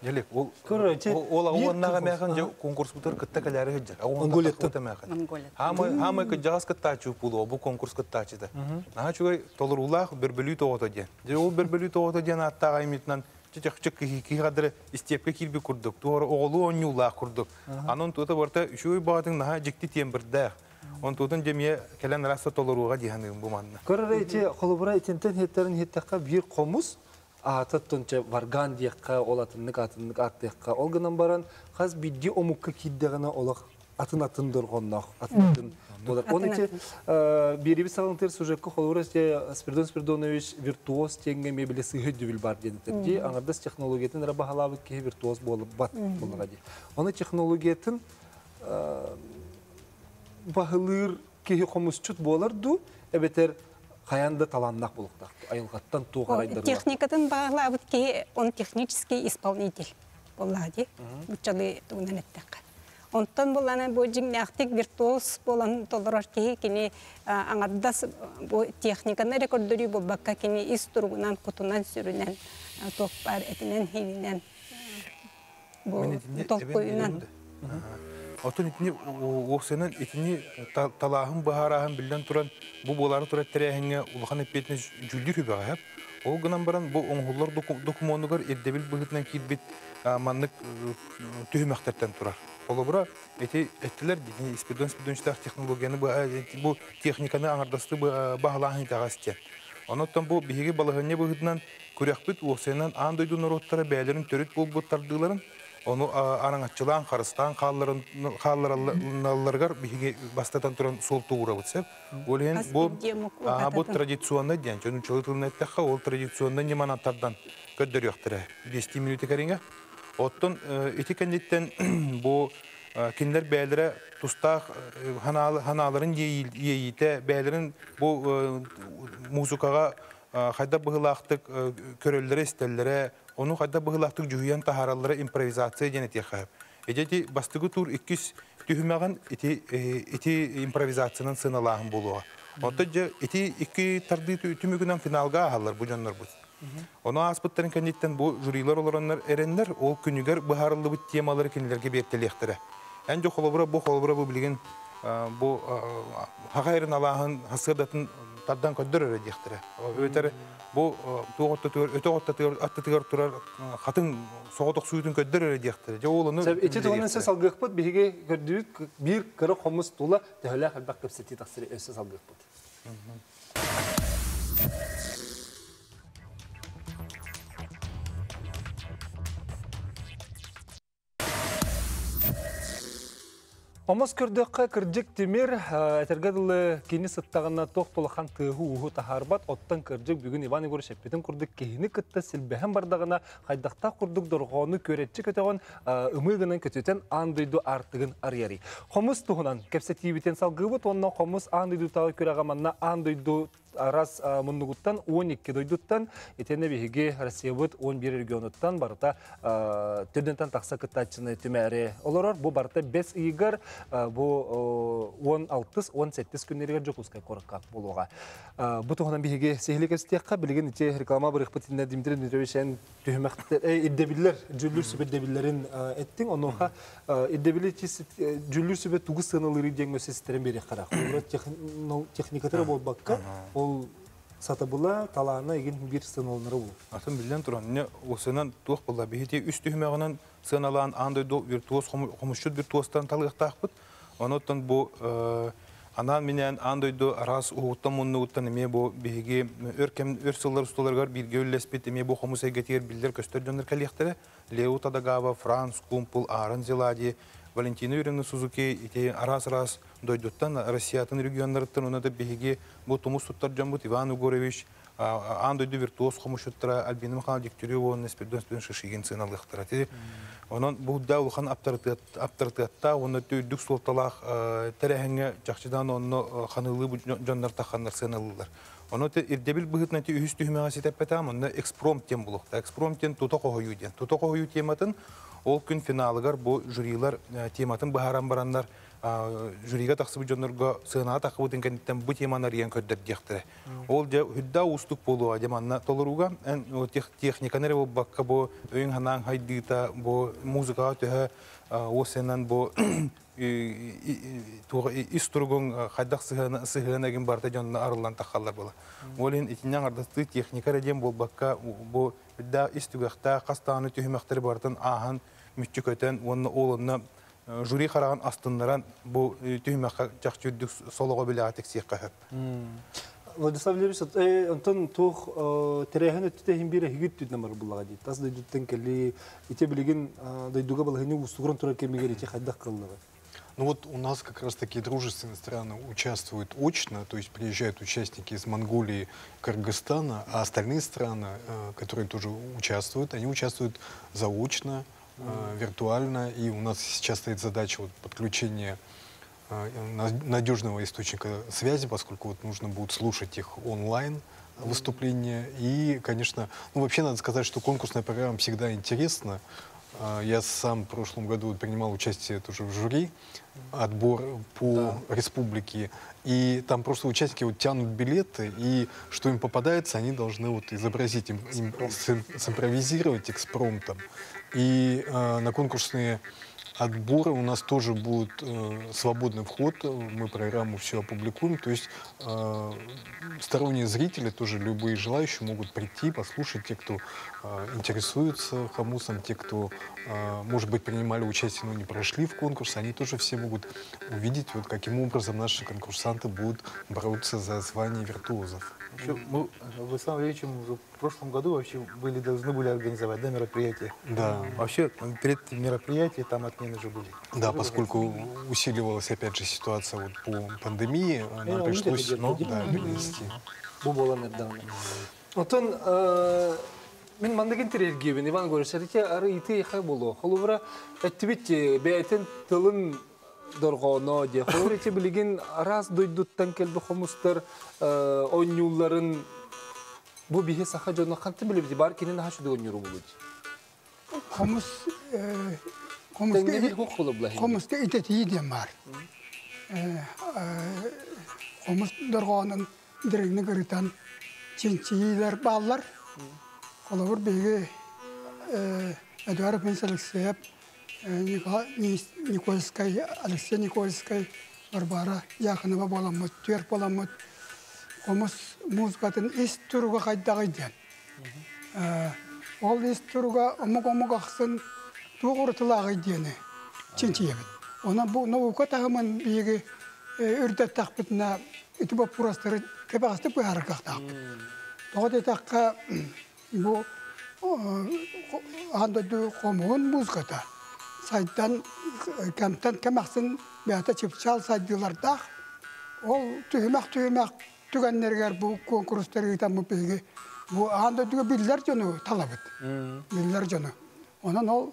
Ялек, ол ол ауаннаға мәған же конкурс бұтыр кітті кәләрі хүджер. Монголия. Хамы күджағыз кіттачы бұлу, бұл конкурс кіттачыды. Наға чүгай толырулақ бір білі тоғыты ден. Же ол бір білі тоғыты ден аттаға еметінен чүчік кейқадыры істепке келбі күрдік. Туғыры оғылы оңюлақ күрдік. Анын тұты барта үші бағытың наға жікті тембірдәқ. Он тудын жемие келен раса толыруға дейханығын бұманына. Көрір әйте қолыбыра етентен хеттерін хеттаққа бір қомыз атыттынча варган дияққа, ол атыннық атыннық аттияққа. Ол ғынан баран қаз бидде омыққа кейддіғына олақ атын-атын дұрғыннақ, атын-атын болар. Оны те беребі сағынтыр сюжеткі қолыбыра Спиридон Спиридонович виртуоз теңге мебелі сүйеді біл бар дедітті. Аңырдас технологиятын рабағалабыт кей виртуоз болып бат болыға де. Оны технологиятын бағылыр кейі қомысчут боларду, әбетер қаянды таланнақ болуқтақ, айылғаттан туғарайдырылар. Техникатын бағылабыт кейі, он технический исполнитель болады, бұтчалы туғынан әттіқ. Онтан боланы бұл жіңнәқтік виртуоз болан толырар кейі, кені аңардас техниканы рекордыры бұл баққа кені ис тұрғынан, құтынан сүрінен, тоқпар әтінен, хейінен, толқойынан. Отын итini оқсынан итini талағын бағарағын білден тұран бұл болары тұрат тәрәхіңе ұлған әппетіне жүлдер көбі ғайып. Ол ғынан баран бұл оңғылар документығар ердебіл бұғытынан кейдбет маннық түйімәқтәртен тұрар. Олы бұра әттілер дейін Спиридон-Спиридончтақ технологияны бұл техниканы аңардасты бағалағын тағастен. Оныттан бұл бейге балығыне бұғытынан көрекпіт оқсынан андойды нұроттары бәлерін төрет бұл бұттардығыларын onu arаңatçılan Karıstan kallarlar bir bastatan turan sol tuğra bitsep. Olen bu bu tradisyonda diyen. Çünkü çocukluğun ettiği o tradisyonda ne manatlardan gönderiyorlar. beş minutu karınca. Otton etikenditten bu kinler beyler tustaq hanaların yeyite beylerin bu muzikaga hayda bıhılaqtık körellere istellere onu hayda bıhılaqtık cühüyen taharallara improvizasiya genetiye xayb. Eceti bastığı tur ikis tühümağın iti iti improvizasyonun sınalağın buluğa. Ondan iti iki tardı tümügünden finalga ağırlar bu canlar bu. Onu aspıtların kenditten bu jüriler olanlar erenler o günüger baharlı bu temaları kendilerine belirtilektere. En çok holobra bu holobra bu bilgin bu haqayrın Allah'ın hasırdatın taddan ködür öğretecektir. Öter bu öte attıtır turar hatın soğutuk suyutun ködür öğretecektir. Oğlunu. Eti toğunun ses algıqpıt bir gördüğü bir kırı komuz tola dehöle halbaq kapseti taksiri ses algıqpıt. Omos kördökka kırjık demir etergadılı kini sıttağına toqtolahan tığığı uğu taharbat ottan kırjık bugün Ivan Igor Şeppetin kurduk kehini kıtta silbehen bardağına haydaqta kurduk dorğonu köretçi köteğen ımığının kötüten andıydu artığın arıyari. Homuz tuğunan kepsetiyibiten salgıbıt onna homuz andıydu tağı köreğamanna andıydu aras munnuğuttan on iki doyduttan etene bihige Rasiyabıt on bir regionuttan barıta tördenten taqsa kıttaçını tümeri olurur. Bu barıta beş iğir bu on altı on sekiz günleriga jokuskay korqaq boluğa. Bu tuğunan bihige sehlik estiyaqqa bilgin içe reklama bırıqpıtında Dimitri Dmitrievic'in tühümäqtär eddebiller jüllür sübedebillerin ettin onuğa eddebili jüllür sübed tuğu sınırları diyen meseleleri beri qaraq. Bu texnikatara bolbaqqa ol satabıla talağına egin bir sınırları bu. Atın bilden turan ne o sınan tuğ bolla bihite üst tühümäğinin sınalan andoydu virtuoz homuşçud virtuozdan talığıqtaqpıt. Onottan bu anan minen andoydu aras uğuttan munnuğuttan eme bu bihige örkem örsıllar ustalargar bir göllespet eme bu homusay getiyer bildir köstörjönler kaliyaqtara. Leuta da gava, Frans, Kumpul, Aran Zeladi, Valentina Юрьевна Suzuki ite aras-aras doyduttan Rusiyatın regionlarıttan ona da bihige bu tumus tuttar jambut Ivan Ugorovich andoydu virtuoz homuşuttra Albina Mikhail Diktyureva Spirидон Шишигин sınallıqtara. Onun bu da ulğan aptartıqta onu tüydük soltalaq terehenge jaqçıdan onu xanılı bu jonlar taxanlar sınallılar. Onu te irdebil bıhıtna te üst tühmeğe seteppetam onda eksprompt tem buluqta. Eksprompten tuta qoğuyu den. Tuta qoğuyu tematın ol gün finalıgar bu jüriler tematın baharan baranlar жюрига тақсыбы жонорго сынаға тақыбытын кәнеттен бұ теманы ариян көрдер дектірі. Ол же хүдда устук болу адеманна толыруға, техниканері бұл баққа бұл өйін ханан хайдыта, бұл музыкаға төһі осенен бұл ис тұрғын қайдақ сығынагин барда жонына арылан таққалар бола. Ол ең итінен ардасты техникар әдем бұл баққа бұл хүдда ис түгіқта қастағаны түйімәқтері бардын ахан мүтчі көтен, оны олынна жюри қараған астынларан бұл түйімәққа жақ жүрдік солыға білі атек сиққа хөп. Владислав Левич, онтон тух терехен өттетехин бире хигит түтнамар булага дейт. Тас дойдуттен келли, ите билеген дойдуга балахини устугран турар кемигер ите хайдах кыллыгы. Ну вот у нас как раз такие дружественные страны участвуют очно, то есть приезжают участники из Монголии, Кыргызстана, а остальные страны, которые тоже участвуют, они участвуют заочно, виртуально, и у нас сейчас стоит задача вот подключения надежного источника связи, поскольку вот нужно будет слушать их онлайн выступления. И, конечно, ну вообще надо сказать, что конкурсная программа всегда интересна. Я сам в прошлом году принимал участие тоже в жюри, отбор по да. республике, и там просто участники вот тянут билеты, и что им попадается, они должны вот изобразить, им, им симпровизировать экспромтом. И э, на конкурсные отборы у нас тоже будет э, свободный вход, мы программу все опубликуем, то есть э, сторонние зрители, тоже любые желающие могут прийти, послушать, те, кто э, интересуется хомусом, те, кто, э, может быть, принимали участие, но не прошли в конкурс, они тоже все могут увидеть, вот, каким образом наши конкурсанты будут бороться за звание виртуозов. Вообще, мы, вы сам Ильич, в прошлом году вообще были, должны были организовать да, мероприятие. Да. Вообще, перед мероприятием там отмены же были. Да, поскольку усиливалась, опять же, ситуация вот по пандемии, нам пришлось ну, да, перенести. Отон, мен мандагин терергебен, Иван Горисович, ары ите хай болу. Холувра, әттібетте, бәйтін тылын дорғаны де. Холувра ете білеген раз дойдуттан келбі хомустар ойнюларын bu bihe saha jonna qanti bilib бар kinin ha shu dogon yuru bulud. Xomuz xomuzga xomuzga iteti diyen var. Xomuz dorğanın direkni gırıtan çinçiler ballar. Kolabur bege Eduard Penselexev Nikolskay Alexey Nikolskay Barbara Yakınova bolamut, tür bolamut. Xomuz muzikatın is türüge qaydağı diyen. Ol is türüge omuk-omuk aqsın tuğurtılağı diyeni çinçiyebet. Ona bu novuka tağımın biyegi ürdet taqbitine itiba purastırı kebağıstık bu harakaqtaq. Toğut etaqqa bu andadu xomuğun muzikata. Saydan kamtan kemaqsın beyata çipçal saydılardaq. Ol tüyümaq-tüyümaq tügenlerger bu konkursları tamı peki bu anda tüge biller canı talabet. Biller canı. Onun ol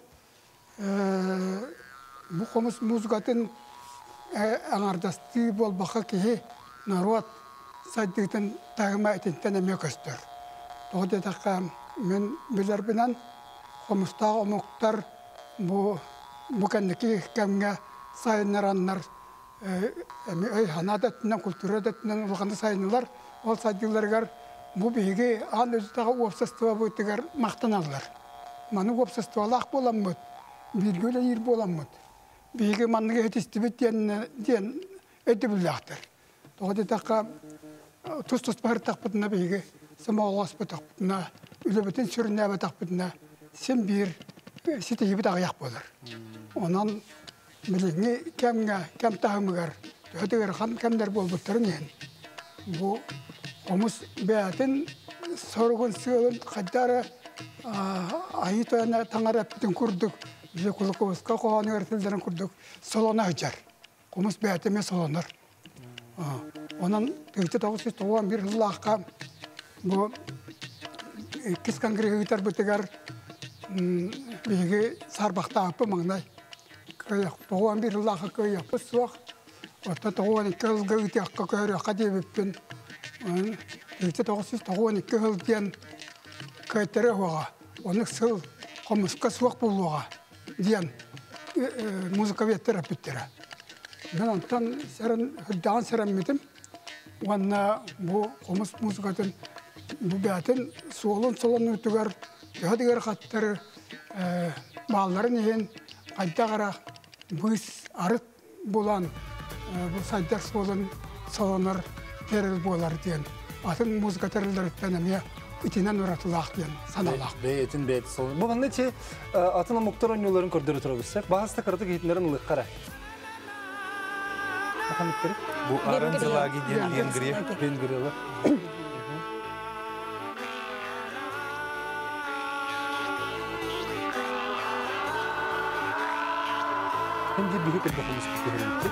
bu komus muzikatın anardastı bol baka ki naruat saydıktan tağma etinten emek göster. Doğru dakika men biller bilen komusta omuktar bu bu kendiki kemge sayınlaranlar öy hanadatından, kültüradatından olğanda sayınlar, ol saydılargar bu bege an özü tağı opsastıva boyutugar maqtanarlar. Manı opsastıvalaq bolamıd, birgöle yer bolamıd. Bege manıga etistibet diyen ödübüllaqtır. Doğru taqa tuz-tuz bahır taqbıdına bege, samağlas taqbıdına, ülebetin sürünəbə taqbıdına, sen bir siteyi bir tağıyaq bolur. Ondan bilini kemge, kem tahımıgar, öteger kan kemler bolbutturun yen. Bu omuz beyatin sorgun sığılın kaddara ayı toyana tangarap bütün kurduk. Bize kulukovuzka koğanı öğretildiren kurduk. Solona hıcar. Omuz beyatime solonur. Onun tüyte tavusuz toğan bir hıllaqqa bu kis kangri hıtar bütegar bilgi sarbaqta apı mağnay. Toğan bir hıllaqqa köy yapı suaq. Orta toğan iki hılgı ıtı aqqa köy aqqa debiptin. Tüyte tavusuz toğan iki hıl diyen köytere huağa. Onu sıl qomuska suaq buluğa diyen muzika vettera büttera. мен онтан сәрін хүрдаған сәрәмметім. Уанна бұл қомыс музыкатын бұл бәтін солын-солын өтігер, өтігер қаттары балларын еген қайта қара бұйс арыт болан бұл сайдар солын солыныр теріл болар дейін. Атын музыка терілдіріттен әме үтінен ұратылақ дейін, саналақ. Бәйетін бәйті солын. Бұл ғанды че атына мұқтар ойнуларын көрдері тұры бұсақ, бағасты қырды кетіндерін ұлық қара. Bu aranjılağı diyen Vengriya. Vengriyalar. Hem de büyük bir bakımız kutularıydı.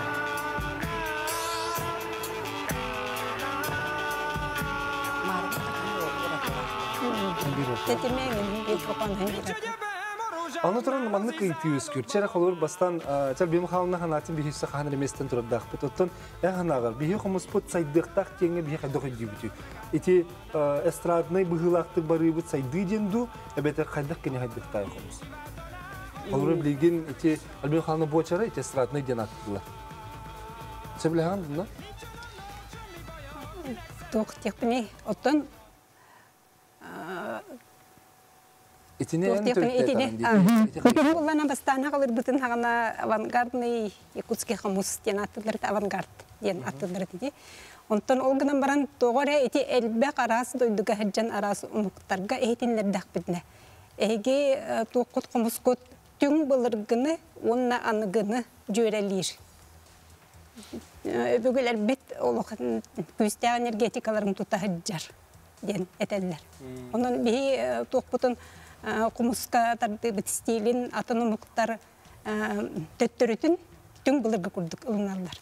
Anlatırın manlı kıyıtı yüzkür. Çeyrek olur bastan, çel benim halına hanatın bir hisse kahan remesten turabdaq bit. Ottun, ya hanağır, bir humus put saydıqtaq tenge bir haydoq edibiti. Iti estradnay bıhılaqtı barı bit saydı dendu, ebete haydaq kene haydıqtay humus. Olur bilgin iti benim halına bu açara iti estradnay denattılar. Sebilehan bunlar? Toq tekpini ottun Itine en Itine. Kullanılan bastana kalır bütün hana avantgardный Якутский хамус diyen atılır avantgard diyen atılır dedi. Ondan olgunan baran doğru iti elbek arası doyduga haccan arası umuktarga ehitinler dağbidne. Ege toqut hamuskut tüm bılırgını onna anıgını jürelir. Öbügül elbet oluqın küste energetikalarım tuta haccar diyen eteller. Onun bir toqutun Kumuska tardı bitistilin atanımlıklar töttürütün tüm bılırgı kurduk ılınarlar.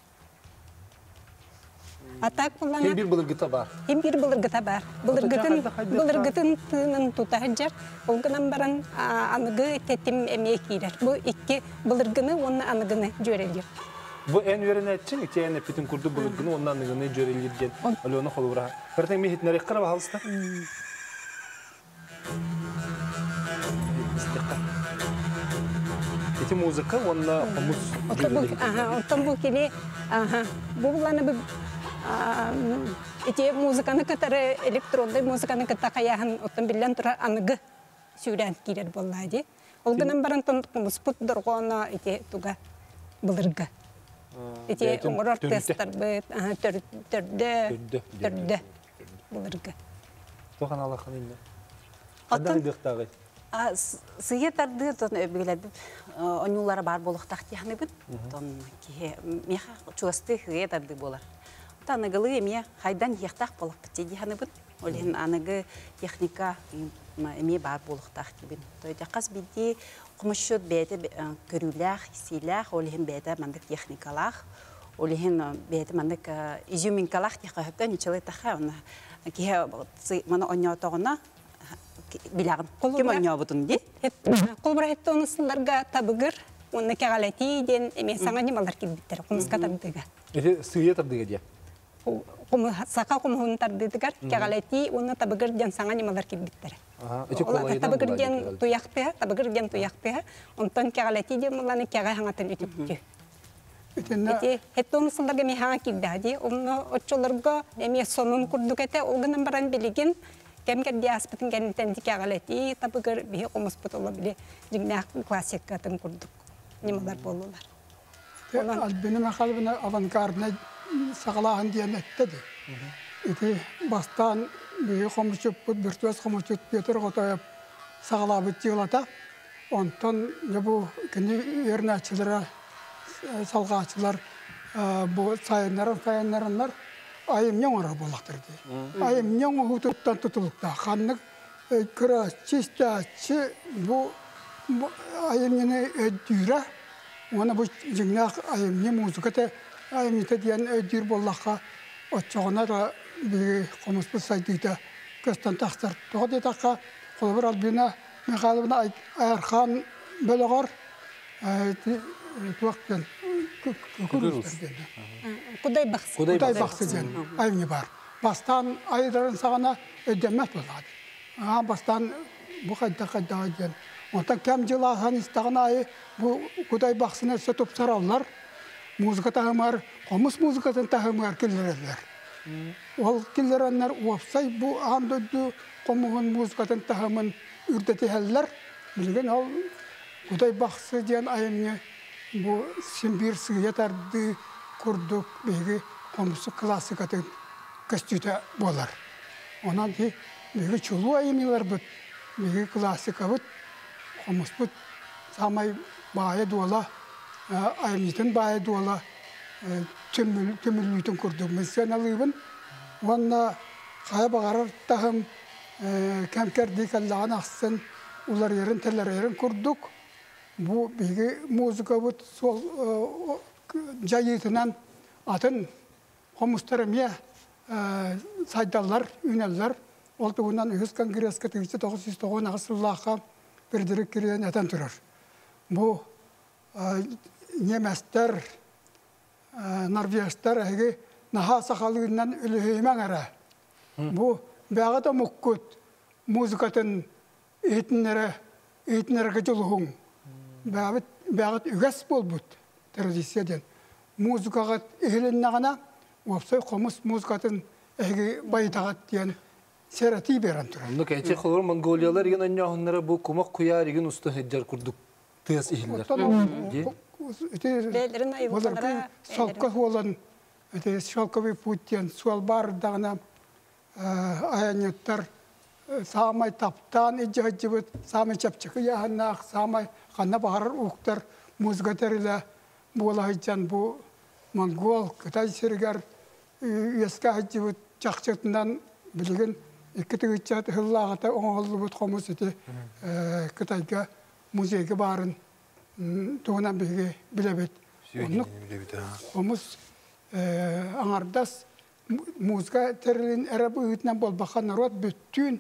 Atak kullanır. Hem bir bılırgı tabar. Hem bir bılırgı tabar. Bılırgıtın bılırgıtın tığının tutahıcar. Olgunan baran anıgı tetim emeğe girer. Bu iki bılırgını onun anıgını jöreliyor. Bu en öğrenen için iki en epitin kurdu bılırgını onun anıgını jöreliyor diyen. Öyle onu kolu bırak. Perten mehitleri kıra bahalısın. Iti muzika wanna hamus. Otobuk aha otobuk ini aha bu bulana bir iti muzikanı katarı elektronda muzikanı katakayahan otom bilen tura anıgı süren girer bolladı. Olganan baran tanıtımız put dorgona iti tuga bılırgı. Iti umuror testler bet aha tör törde törde bılırgı. Tohan Allah'ın inne. Adan döktağıy. Сыя тарды тон өбүләбип онюлары бар болуктак тяхныбын. Тон ки меха чуасты хыя тарды болар. Таныгылы эме хайдан яктак болуп бите диханыбын. Олен аныгы техника эме бар болуктак дибин. Тойда кас бидди кумушут бете көрүләх, силах, олен бете мандык техникалах, олен бете мандык изюминкалах тихаптан ничеле таха. Ки мана оньотогона bilağın. Kim oynuyor butun di? Kolbura hette onu sınırga tabıgır. Onu kegaleti den emeğe sana nimalar gibi bitter. Kumuska tabıdıga. Ete sığıya tabıdıga diye? Saka kumuhun tabıdıgar. Kegaleti onu tabıgır den sana nimalar gibi bitter. Tabıgır den tuyak peha. Tabıgır den tuyak peha. Ondan kegaleti den mulanı kegay hangatın ütüptü. Ete hette onu sınırga emeğe hanga gibi. Onu oçolarga emeğe sonun kurduk ete. Olgının baran biligin. Kemker diaspatın kendinden dikağaleti, tabi gör bir komusput olabilir. Dünya klasik katın kurduk. Nimalar bolular. Benim akalıbına avantgardına sağlahan diyen ettedi. İti bastan bir komusput, virtüöz komusput Peter Gotoyap sağlabıt yılata. Ondan bu kendi yerine açılara, salga açılar, bu sayanların, sayanlarınlar ayım ne var bolaktırdı. Ayım ne hututtan tutulukta. Kanlık kıra çista çi bu ayım yine düre. Ona bu cümlek ayım ne muzikate ayım ne diyen dür bolakka o çoğuna da bir konuşma saydıda gösten taksır. Doğru dakika kolabor albina mekalibine Erkan Belogar tuakten Kuday baksı. Kuday baksı diyen ayım var. Bastan ayların sağına ödemek oladı. Ha bastan bu kadar kadar diyen. Ondan kem cılahan istağına ayı bu kuday baksına satıp sararlar. музыка тағымар, қомыс музыкатын тағымар келдерелер. Ол келдеренler уапсай bu andöydü қомығын музыкатын тағымын үрдетелер. Білген ол Құдай бақсы ден айымне bu Симбирск етарды күрдік бегі қомысы классикатын костюта болар. Онан ки бегі чулу айымилар бұд, бегі классика бұд, қомыс бұд самай бая дуала, айымнетін бая дуала төмілуйтін күрдік. Мен алығын, онна қая бағарар тағым кәмкерді кәллаған ақсын, олар ерін тәлер ерін күрдік. Бұл бегі музыка бұд сол жайытынан атын қомыстарымия сайдалар, үнелер, ол тұғынан үз конгресска түйісі тоғыз жүз тоғыз ағысыллаққа бірдірік керен әтен тұрар. Бұл неместер, норвежтер әйгі наға сақалығынан үліхеймен әрі. Бұл бәғыда мұққыт музыкатын ейтінері жылығың. Бәғыт үгәс бол бұд традицияден. Музыкағат әйілінна ғана Опсой қомыс музыкатын әйгі байтағат дейін сәрәті берін тұрар. Онды кәйте қолыр Монголиялар еген аннағынлары бұл құмақ құяр еген ұсты хеджар күрдік тез ихілдер. Солқа olan шалковый путен, суалбар дағына аянеттар самай таптан иджаджыбыт, самай чапчықы яғыннақ, самай қанна бағарыр ұқтар музыка тәрілі бола хайджан бұл Монгол, Қытай сергер ескі хайджыбыт жақчытынан білген екі түгітчат ғыллағыта оңғылы бұт қомыз еті Қытайға музейге барын туғынан біге білебет. Қомыз аңардас музыка тәрілін әрі үйтінен болбаққан народ бүттін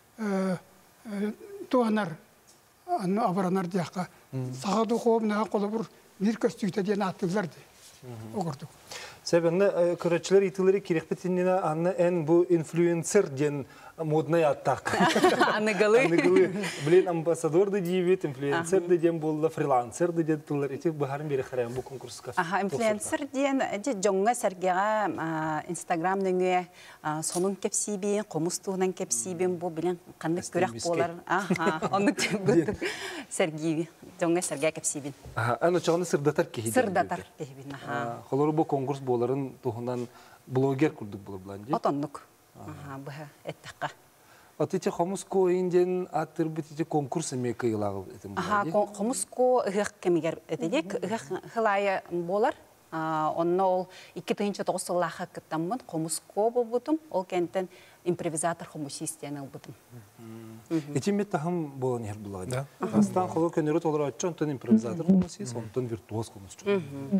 туғанар абыранар дияққа. Сағаду қоғымнаға қолы бұр бір көстүйті ден аттығылар де. Оғырдық. Сәбәнні көрәтшілер етілері керек бітініне анны ән бұл инфлюенсер ден моднай аттақ. Анығылы. Білен амбассадорды дейбет, инфлюенсерді ден болы, фрилансерді ден тұлар. Еті бұхарын бері қарайын бұл конкурсқа. Инфлюенсер ден жоңға сәргеға Инстаграм нүңе сонын кепсейбен, қомыс туғынан кепсейбен бұл білен қандық көрек болар. Оны көттік сәргейбен, жоңға сәргеға кепсейбен. Ән ұчағыны сырдатар кейдер. Сырдатар кейбен. Қолары бұл конкурс боларын туғынан блогер күрдік болы бұлан де? Отонлық. Бұға әттіққа. Атыте қомыско үйінден аттыр бітіте конкурс әмек ұйлағы етім болады? Қомыско ұғық кемегер әтедек. Ұғық ғылайы болар. Онына ол екі түйінші тоғыз сыллаға күттамын. Қомыско бұл бұтым. Ол кәнттен импровизатор қомусистен ұл бұтым. Етемет тағым болан ер бұлағы. Астан қолы көнері толыр атшы, онтан импровизатор қомусист, онтан виртуоз қомусчы.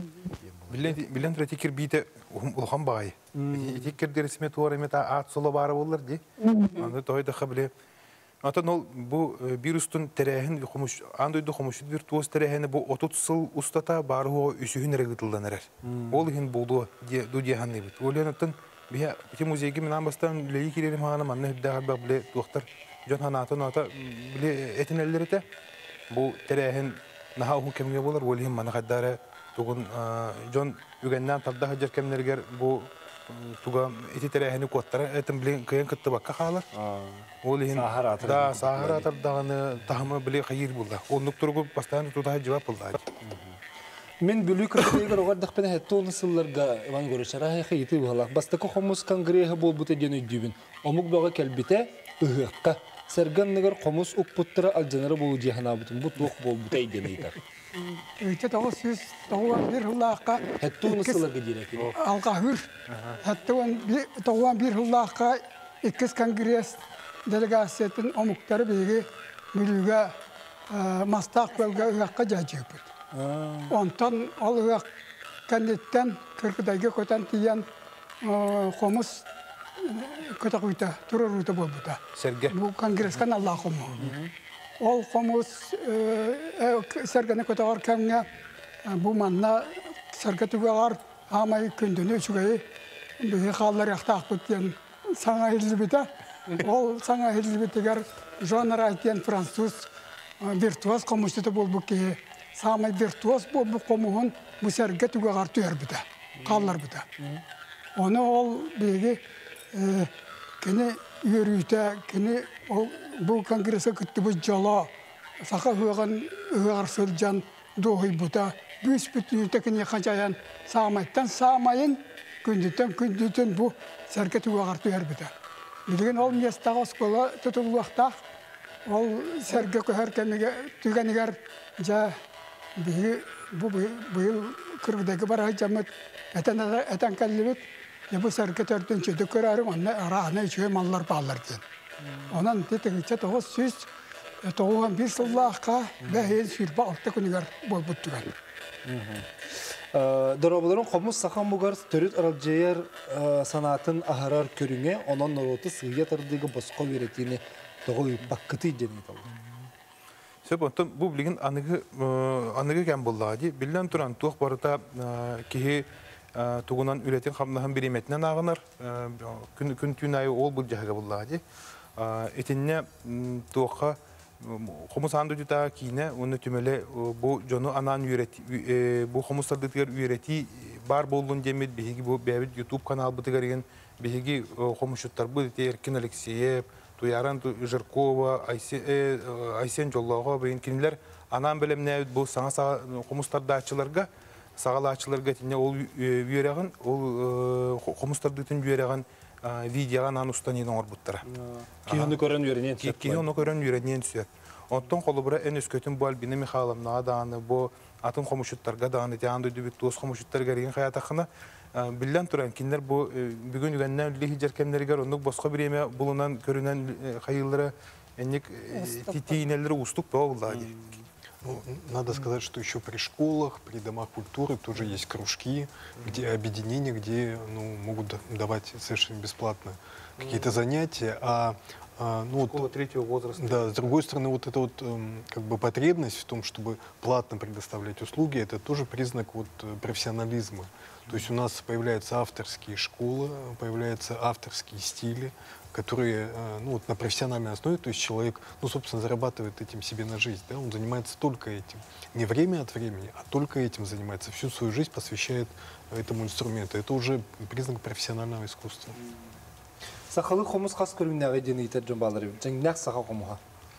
Билен тұра текер бейті ұлған бағай. Текер дәресіме туар емет ат солы бары болар де. Анда тойдаққа біле. Атын ол бұл вирустың тәрәхін, андойды қомушыд виртуоз тәрәхіні бұл отыз сыл ұстата бары оға үсігін әргітілдан әрер. Ол ең болду дудияғанны бет. Ол ең бия те музейге менен бастан леги кирерим ханым анны дагар баг биле доктор жон ханатын ата биле этинеллерите бу терехин наха ху кемге болар олим мана хаддары тугун жон үгеннен табда хаҗар кемнергер бу туга эти терехини коттара этим биле кыен кытты бакка халар олим да сахара табдаганы тахмы биле хайыр булды онлук тургу бастан туда жавап булды. Мен бүлі күрдегер оғар дақпен әтті сылларға ван көрішара хайқы бұғалақ. Бастықы қомыз конгрейі бол бұты ден өйдейбін. Омық баға кәлбіте ұғыққа. Сәрген негер қомыз ұқпыттыра алжанары болу дейхана бұтын. Бұт оқ бол бұта еден ейтар. Өйте тоғыз сөз тоғуан бір ғыллаққа әтті сылларға дейрек. Алға хүр. Тоғуан бір ғыллаққа иккіз конгресс делегациятын омықтары бейге мүліге мастақ көлге ұғаққа жайжы өпірді. Онтан олыға кәнеттен кіркідайге көтен тиен қомыз көтақ үйті, тұрыр үйті бол бұта. Сәрге? Бұл конгресскен Алла қомы. Ол қомыз сәргені көтағар кәмге бұл манна сәрге түгеғар амай күндіні үшігей бүге қалылар яқты ақпыттен саңа елізбеті. Ол саңа елізбетігер жанр айтен француз виртуоз қомызды бол бұқке самый виртуоз бұл бұл қомуын бұл сәрге түге қарту ер бұда, қалар бұда. Оны ол беге кені үйерүйті, кені бұл конгрессе күтті бұл жала, сақа өған өғарсыл жан доғый бұда, бүс бүтінүйті кені қанжаян самайттан самайын, күндітен күндітен бұл сәрге түге қарту ер бұда. Білген ол местағы скола тұтыл уақта, ол сәрге көһәр кәмеге түгенігер жа бігі бұйыл күргідегі бар жамыт әтен кәлібіт, бұл сәрге төртін чөді көрәрім, онны арағына үшіге маллар бағалар ден. Онан детігіче тоғыз сүз тоғыған бір сыллаққа бәйін сүрбі алты күнігер бол бұт түген. Дорабыларын қомыз сақан бұғар түріт аралжайыр санатын ағарар көріңе, онан нұроты сүйе тұрдығы босқа веретіні доғой баққыты дені талды. Сөп, онтан бұл білген анығы кәм боллады. Білден тұран туақ барыта кеге туғынан үлетін қамнаған бір еметінен ағынар. Күн түйін айы ол бұл жағыға боллады. Етінне туаққа Хомус анды жүта кейіне, оны түмелі бұл жоны анан үйреті, бұл хомустардығыр үйреті бар болуын демет, бейгі бұл бәбіт YouTube канал бұтығареген, бейгі хомушуттар бұл, Еркин Алексеев, Туяран Жиркова, Айсен Жоллауға бейін келімлер анан бөлеміне бұл саңа хомустарды ачыларға, сағалы ачыларға тіне ол үйереген, ол хомустардығын үйереген видеоға нан ұстанен оңыр бұттыра. Кейіні көрін үйерінен түсет? Кейіні көрін үйерінен түсет. Оттон қолы бұра ән өскөтін бұл Альбина Михайловна дағаны, бұл атын қомышыттарға дағаны, дағанды дүбік туыз қомышыттарға реген қаятақына білден тұран. Кендер бұл бүгін үгеннен үлі жеркемдергер, онық босқа бір еме бұлынан көрінен қайылары, әнек тетейінелері ұстық бағылды. Надо сказать, что еще при школах, при домах культуры тоже есть кружки, где объединения, где ну, могут давать совершенно бесплатно какие-то занятия. А, а, ну, школа третьего возраста. Да, с другой стороны, вот эта вот как бы потребность в том, чтобы платно предоставлять услуги, это тоже признак вот профессионализма. То есть у нас появляются авторские школы, появляются авторские стили, которые ну, вот на профессиональной основе, то есть человек, ну, собственно, зарабатывает этим себе на жизнь, да, он занимается только этим. Не время от времени, а только этим занимается. Всю свою жизнь посвящает этому инструменту. Это уже признак профессионального искусства. Сақалы қомыз қас көрімнәғі дені етер жөн балары, жәңнәқ сақа қомыға?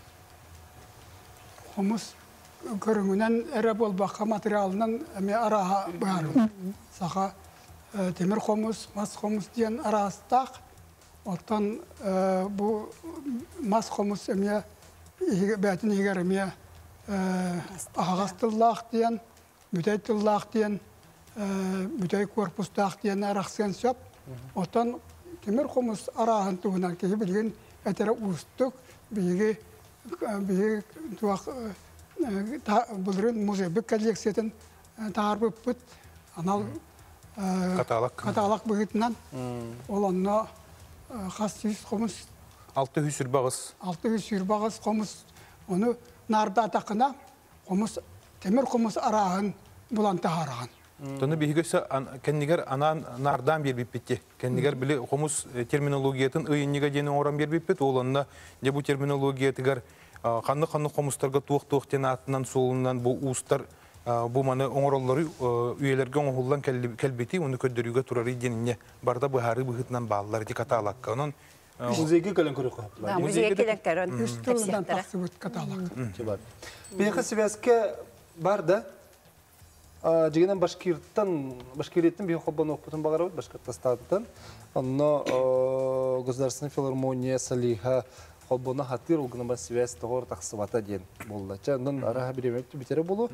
Қомыз көрімінен әрі бол баққа материалынан әме араға бағарым. Сақа темір қомыз, мас қомыз дейін арастақ. Оттан бұл мас қомыз әме бәтін егер әме ағастыллақ дейін, мүтәй тыллақ дейін, мүтәй корпустақ дейін арақсен сөп. Оттан темір қомыз арағын туғынан кейі білген әтері ұстық, бейге туақ бұлырын музейбік коллекциятын тағарбып бұд, анал қаталақ бұғытынан, ол онына қас сүйіз қомыз. Алты үз сүрбағыз. Алты үз сүрбағыз қомыз. Оны нарда атақына қомыз, темір қомыз арағын бұлан тағараған. Тоны бейгесі кәннігер анан нардан бербіп бітті. Кәннігер білі қомыз терминологиятын ұйыннеге дені оран бербіп бітті. Ол онына не бұл терминологиятығар қанды-қанды қомыстарға туық-туықтен атынан солынан бұл уыстар бұл маны оңыроллары үйелерге оңғылдан кәлбеті, оны көддіріге тұрары деніне барда бұхары бұғытынан бағылар дек аталаққа. Музейге көлін көрі қойыптылар. Музейге көлін көрін. Үш тұлдан тақсы бұд каталақ. Бейқі связке бар да, жегенен Башкиреттен бейін қолбан оқпытын бағар өт, Башкирттастағыттан. Онны Государственный филармония, Салиха, қолбаны хаттыр, олғынан бар связ тұғыр тақсы бата ден болды. Ондан араға біремекті бітері болу.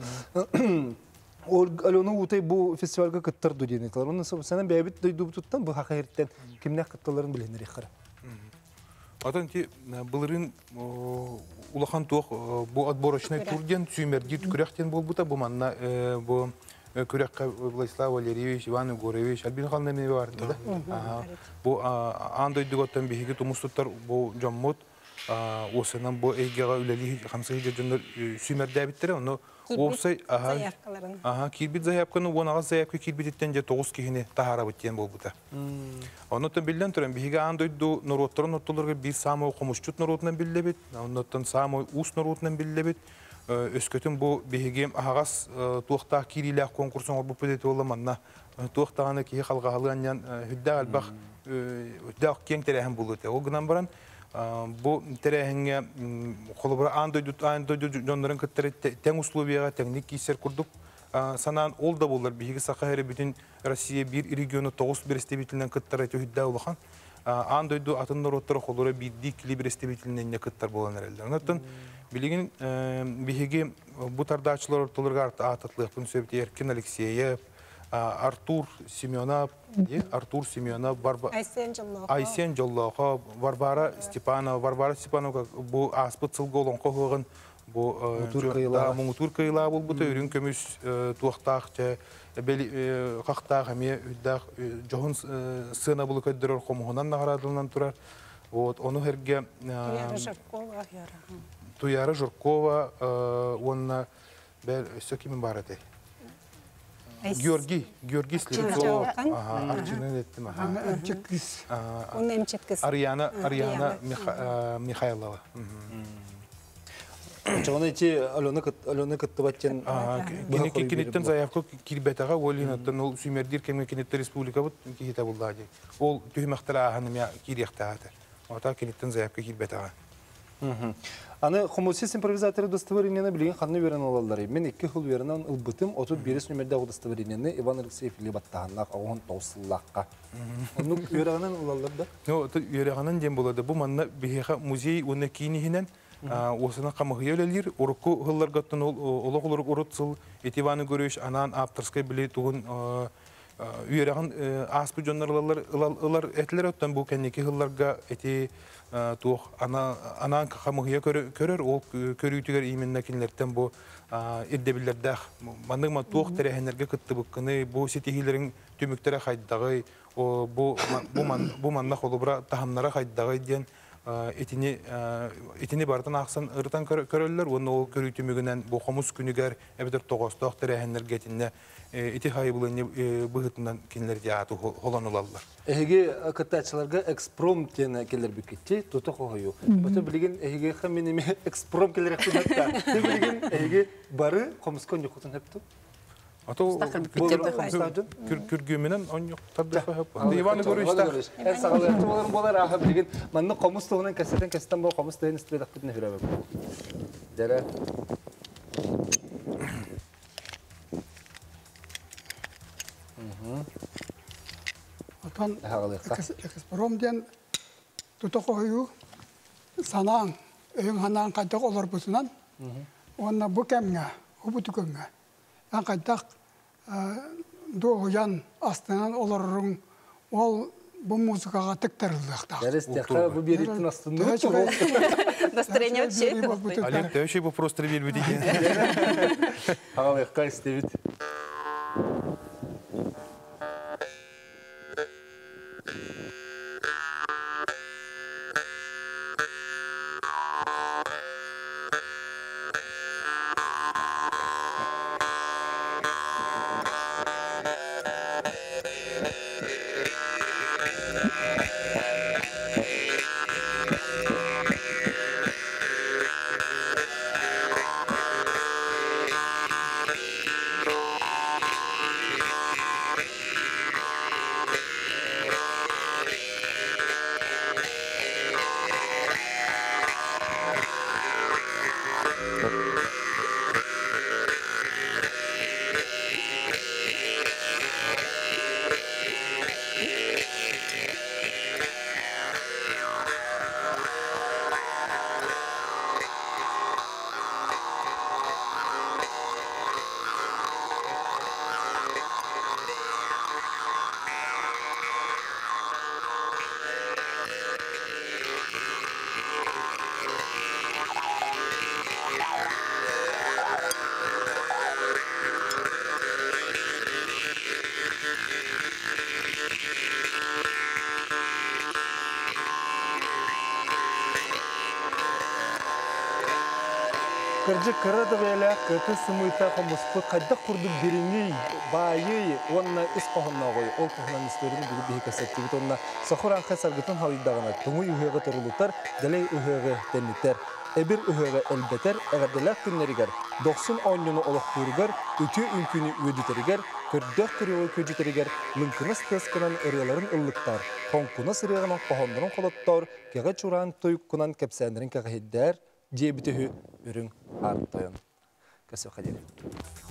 Алоны ұтай бұл фестивальға күттірді ден етілер. Оның сәнен бәйбіт дөйді бұтыттан бұл хақайырттен кімнәк күттілерін біленер еқірі. Атан ки бұлырын улахан тоқ бұл отборочный турден сүймерді түкіряқтен бол бұта. Бұл манна бұл күрекқа Владислав Валерьевич, Иван Егорович, Альбин Халнамин барды. Бұл андойды готтан бейгі тұмыстыттар бұл жаммот. Осынан бұл әйгеға үләлі қамсығы жөндер сүймерді әбіттері. Оны опсай кирбит заявканы, онаға заявка кирбиттен же тоғыз кейіне тахара біттен бол бұта. Онытын білден тұрын, бейгі андойды нұроттарын ұттылырға бір самой қомышчут нұротынан білді бет, онытын самой ұс нұротынан білді бет. өскөтүн бу бегем агас туактаа кирилях конкурсын орбу педет оламанна туактаганы ки халгаалыган хүддә албах хүддә кең терәһен булды. Ол гынан баран бу терәһенгә холобра андойдут андойдут жоннарын кыттыры тең условияга техник кисер курдук. Санан ол да булар биги сакаһары бүтүн Россия бир регионы тогуз берестебитинен кыттыры хүддә улахан. Андойду атыннар оттор холора бидди килибрестебитинен не кыттар болан эрелдер. Онтон билигин биги бу тардачылар ортолорга ататлыктын сөбүт Эркин Алексеев, Артур Семенов, Артур Семенов, Айсен Жоллоха, Варвара Степанова, Варвара Степанова бу аспыт сылголон когон бу муңутур кыйла бул бу төрүн көмүс туактак бели кактак эме үддак жогун сына бул көддөр комугунан нагарадылынан турар. Вот ону херге Туяра Журкова, он бер сөкимен бар эте. Георгий, Георгий Слепцов, ага, Арчинен еттим, ага. Эмчеккис. Он эмчеккис. Ариана, Ариана Михайлова. Чоны эти Алена Алена Каттабатен. Ага, генеки кинеттен заявка кирбетага олинаттан ол Сүймердир кемге кинетте республика бут кихите булдади. Ол түймактара ханымя киряктааты. Ота кинеттен заявка кирбетага. Аны хомусис импровизаторы удостоверениені білген қанны верен олалары. Мен екі хыл веренен ұлбытым отыз бес нөмірді удостоверениені Иван Алексеев или баттағанлақ, оғын тоусыллаққа. Оны веренен олаларды? Веренен дем болады. Бұл манна бігеға музей оны кейінігінен осына қамығы өлелер. Орыққы ғыллар ғаттын олық олық ұрытсыл, етиваны көреш, анан аптырскай біле туғын үйереген аспы жонлар ылар әтілер өттен бұл кәнекі ғылларға әте туох анан камыгыя көрөр ол көрүүтүгөр именне кинлерден бу ирдебилердах мандыгма туох терехенерге кыттыбыккыны бу сетихилерин түмүктөрө хайдагы бу бу манна холубра тахамнара хайдагы ден этини этини бартан аксан ыртан көрөллөр оны ол көрүүтүмүгүнөн бу комус күнүгөр эбедер тогосток терехенерге тинне эти хайбылын быгытынан кинлерди ату холонулалар. Эге катачыларга экспром тен келер бикетти тото кою. Бото билген эге хаминеме экспром келер хатта. Те билген эге бары комускон жокутун хепту. Ато күргү менен он жоктарды хап. Иван Гуришта. Эн сагалар болар болар аха билген манны комустугунан кесетен кестен бо комус дейин истедак бүтүн хирабы. Дара Отан экспромден тутокою санаң өң ханан кайтак олар бусунан онна бу кемгә убутукөнгә ан кайтак доян астынан оларның ол бу музыкага тектерилдикта. Дәрестәхә бу бериттин астында. Настроение өтче. Ален тәүши бу просто бирбе диген. Агалы кайстебит. Кыржы кырады бәлі көті сымыйта қомыспы қайда құрды беріңей, байы, онына үс қоғынна қой, ол қоғынан істерін бүгі бейі кәсәтті бұт, онына сақыр аңқай сарғытын халидағына тұңы үйеғі тұрылықтар, дәлей үйеғі дәнеттер. ebir ühöre elbeter eğerdeler günleriger, doksun onyonu olukturgar, ütü ünkünü üyediteriger, kırdök kırığı köcüteriger,lınkınız kıskınan ırıların ıllıktar, konkuna sırığının kohonların kolottor, keğe çuran toyukkunan kepsenlerin keğe hidder, cebitühü ürün arttayın. Kösü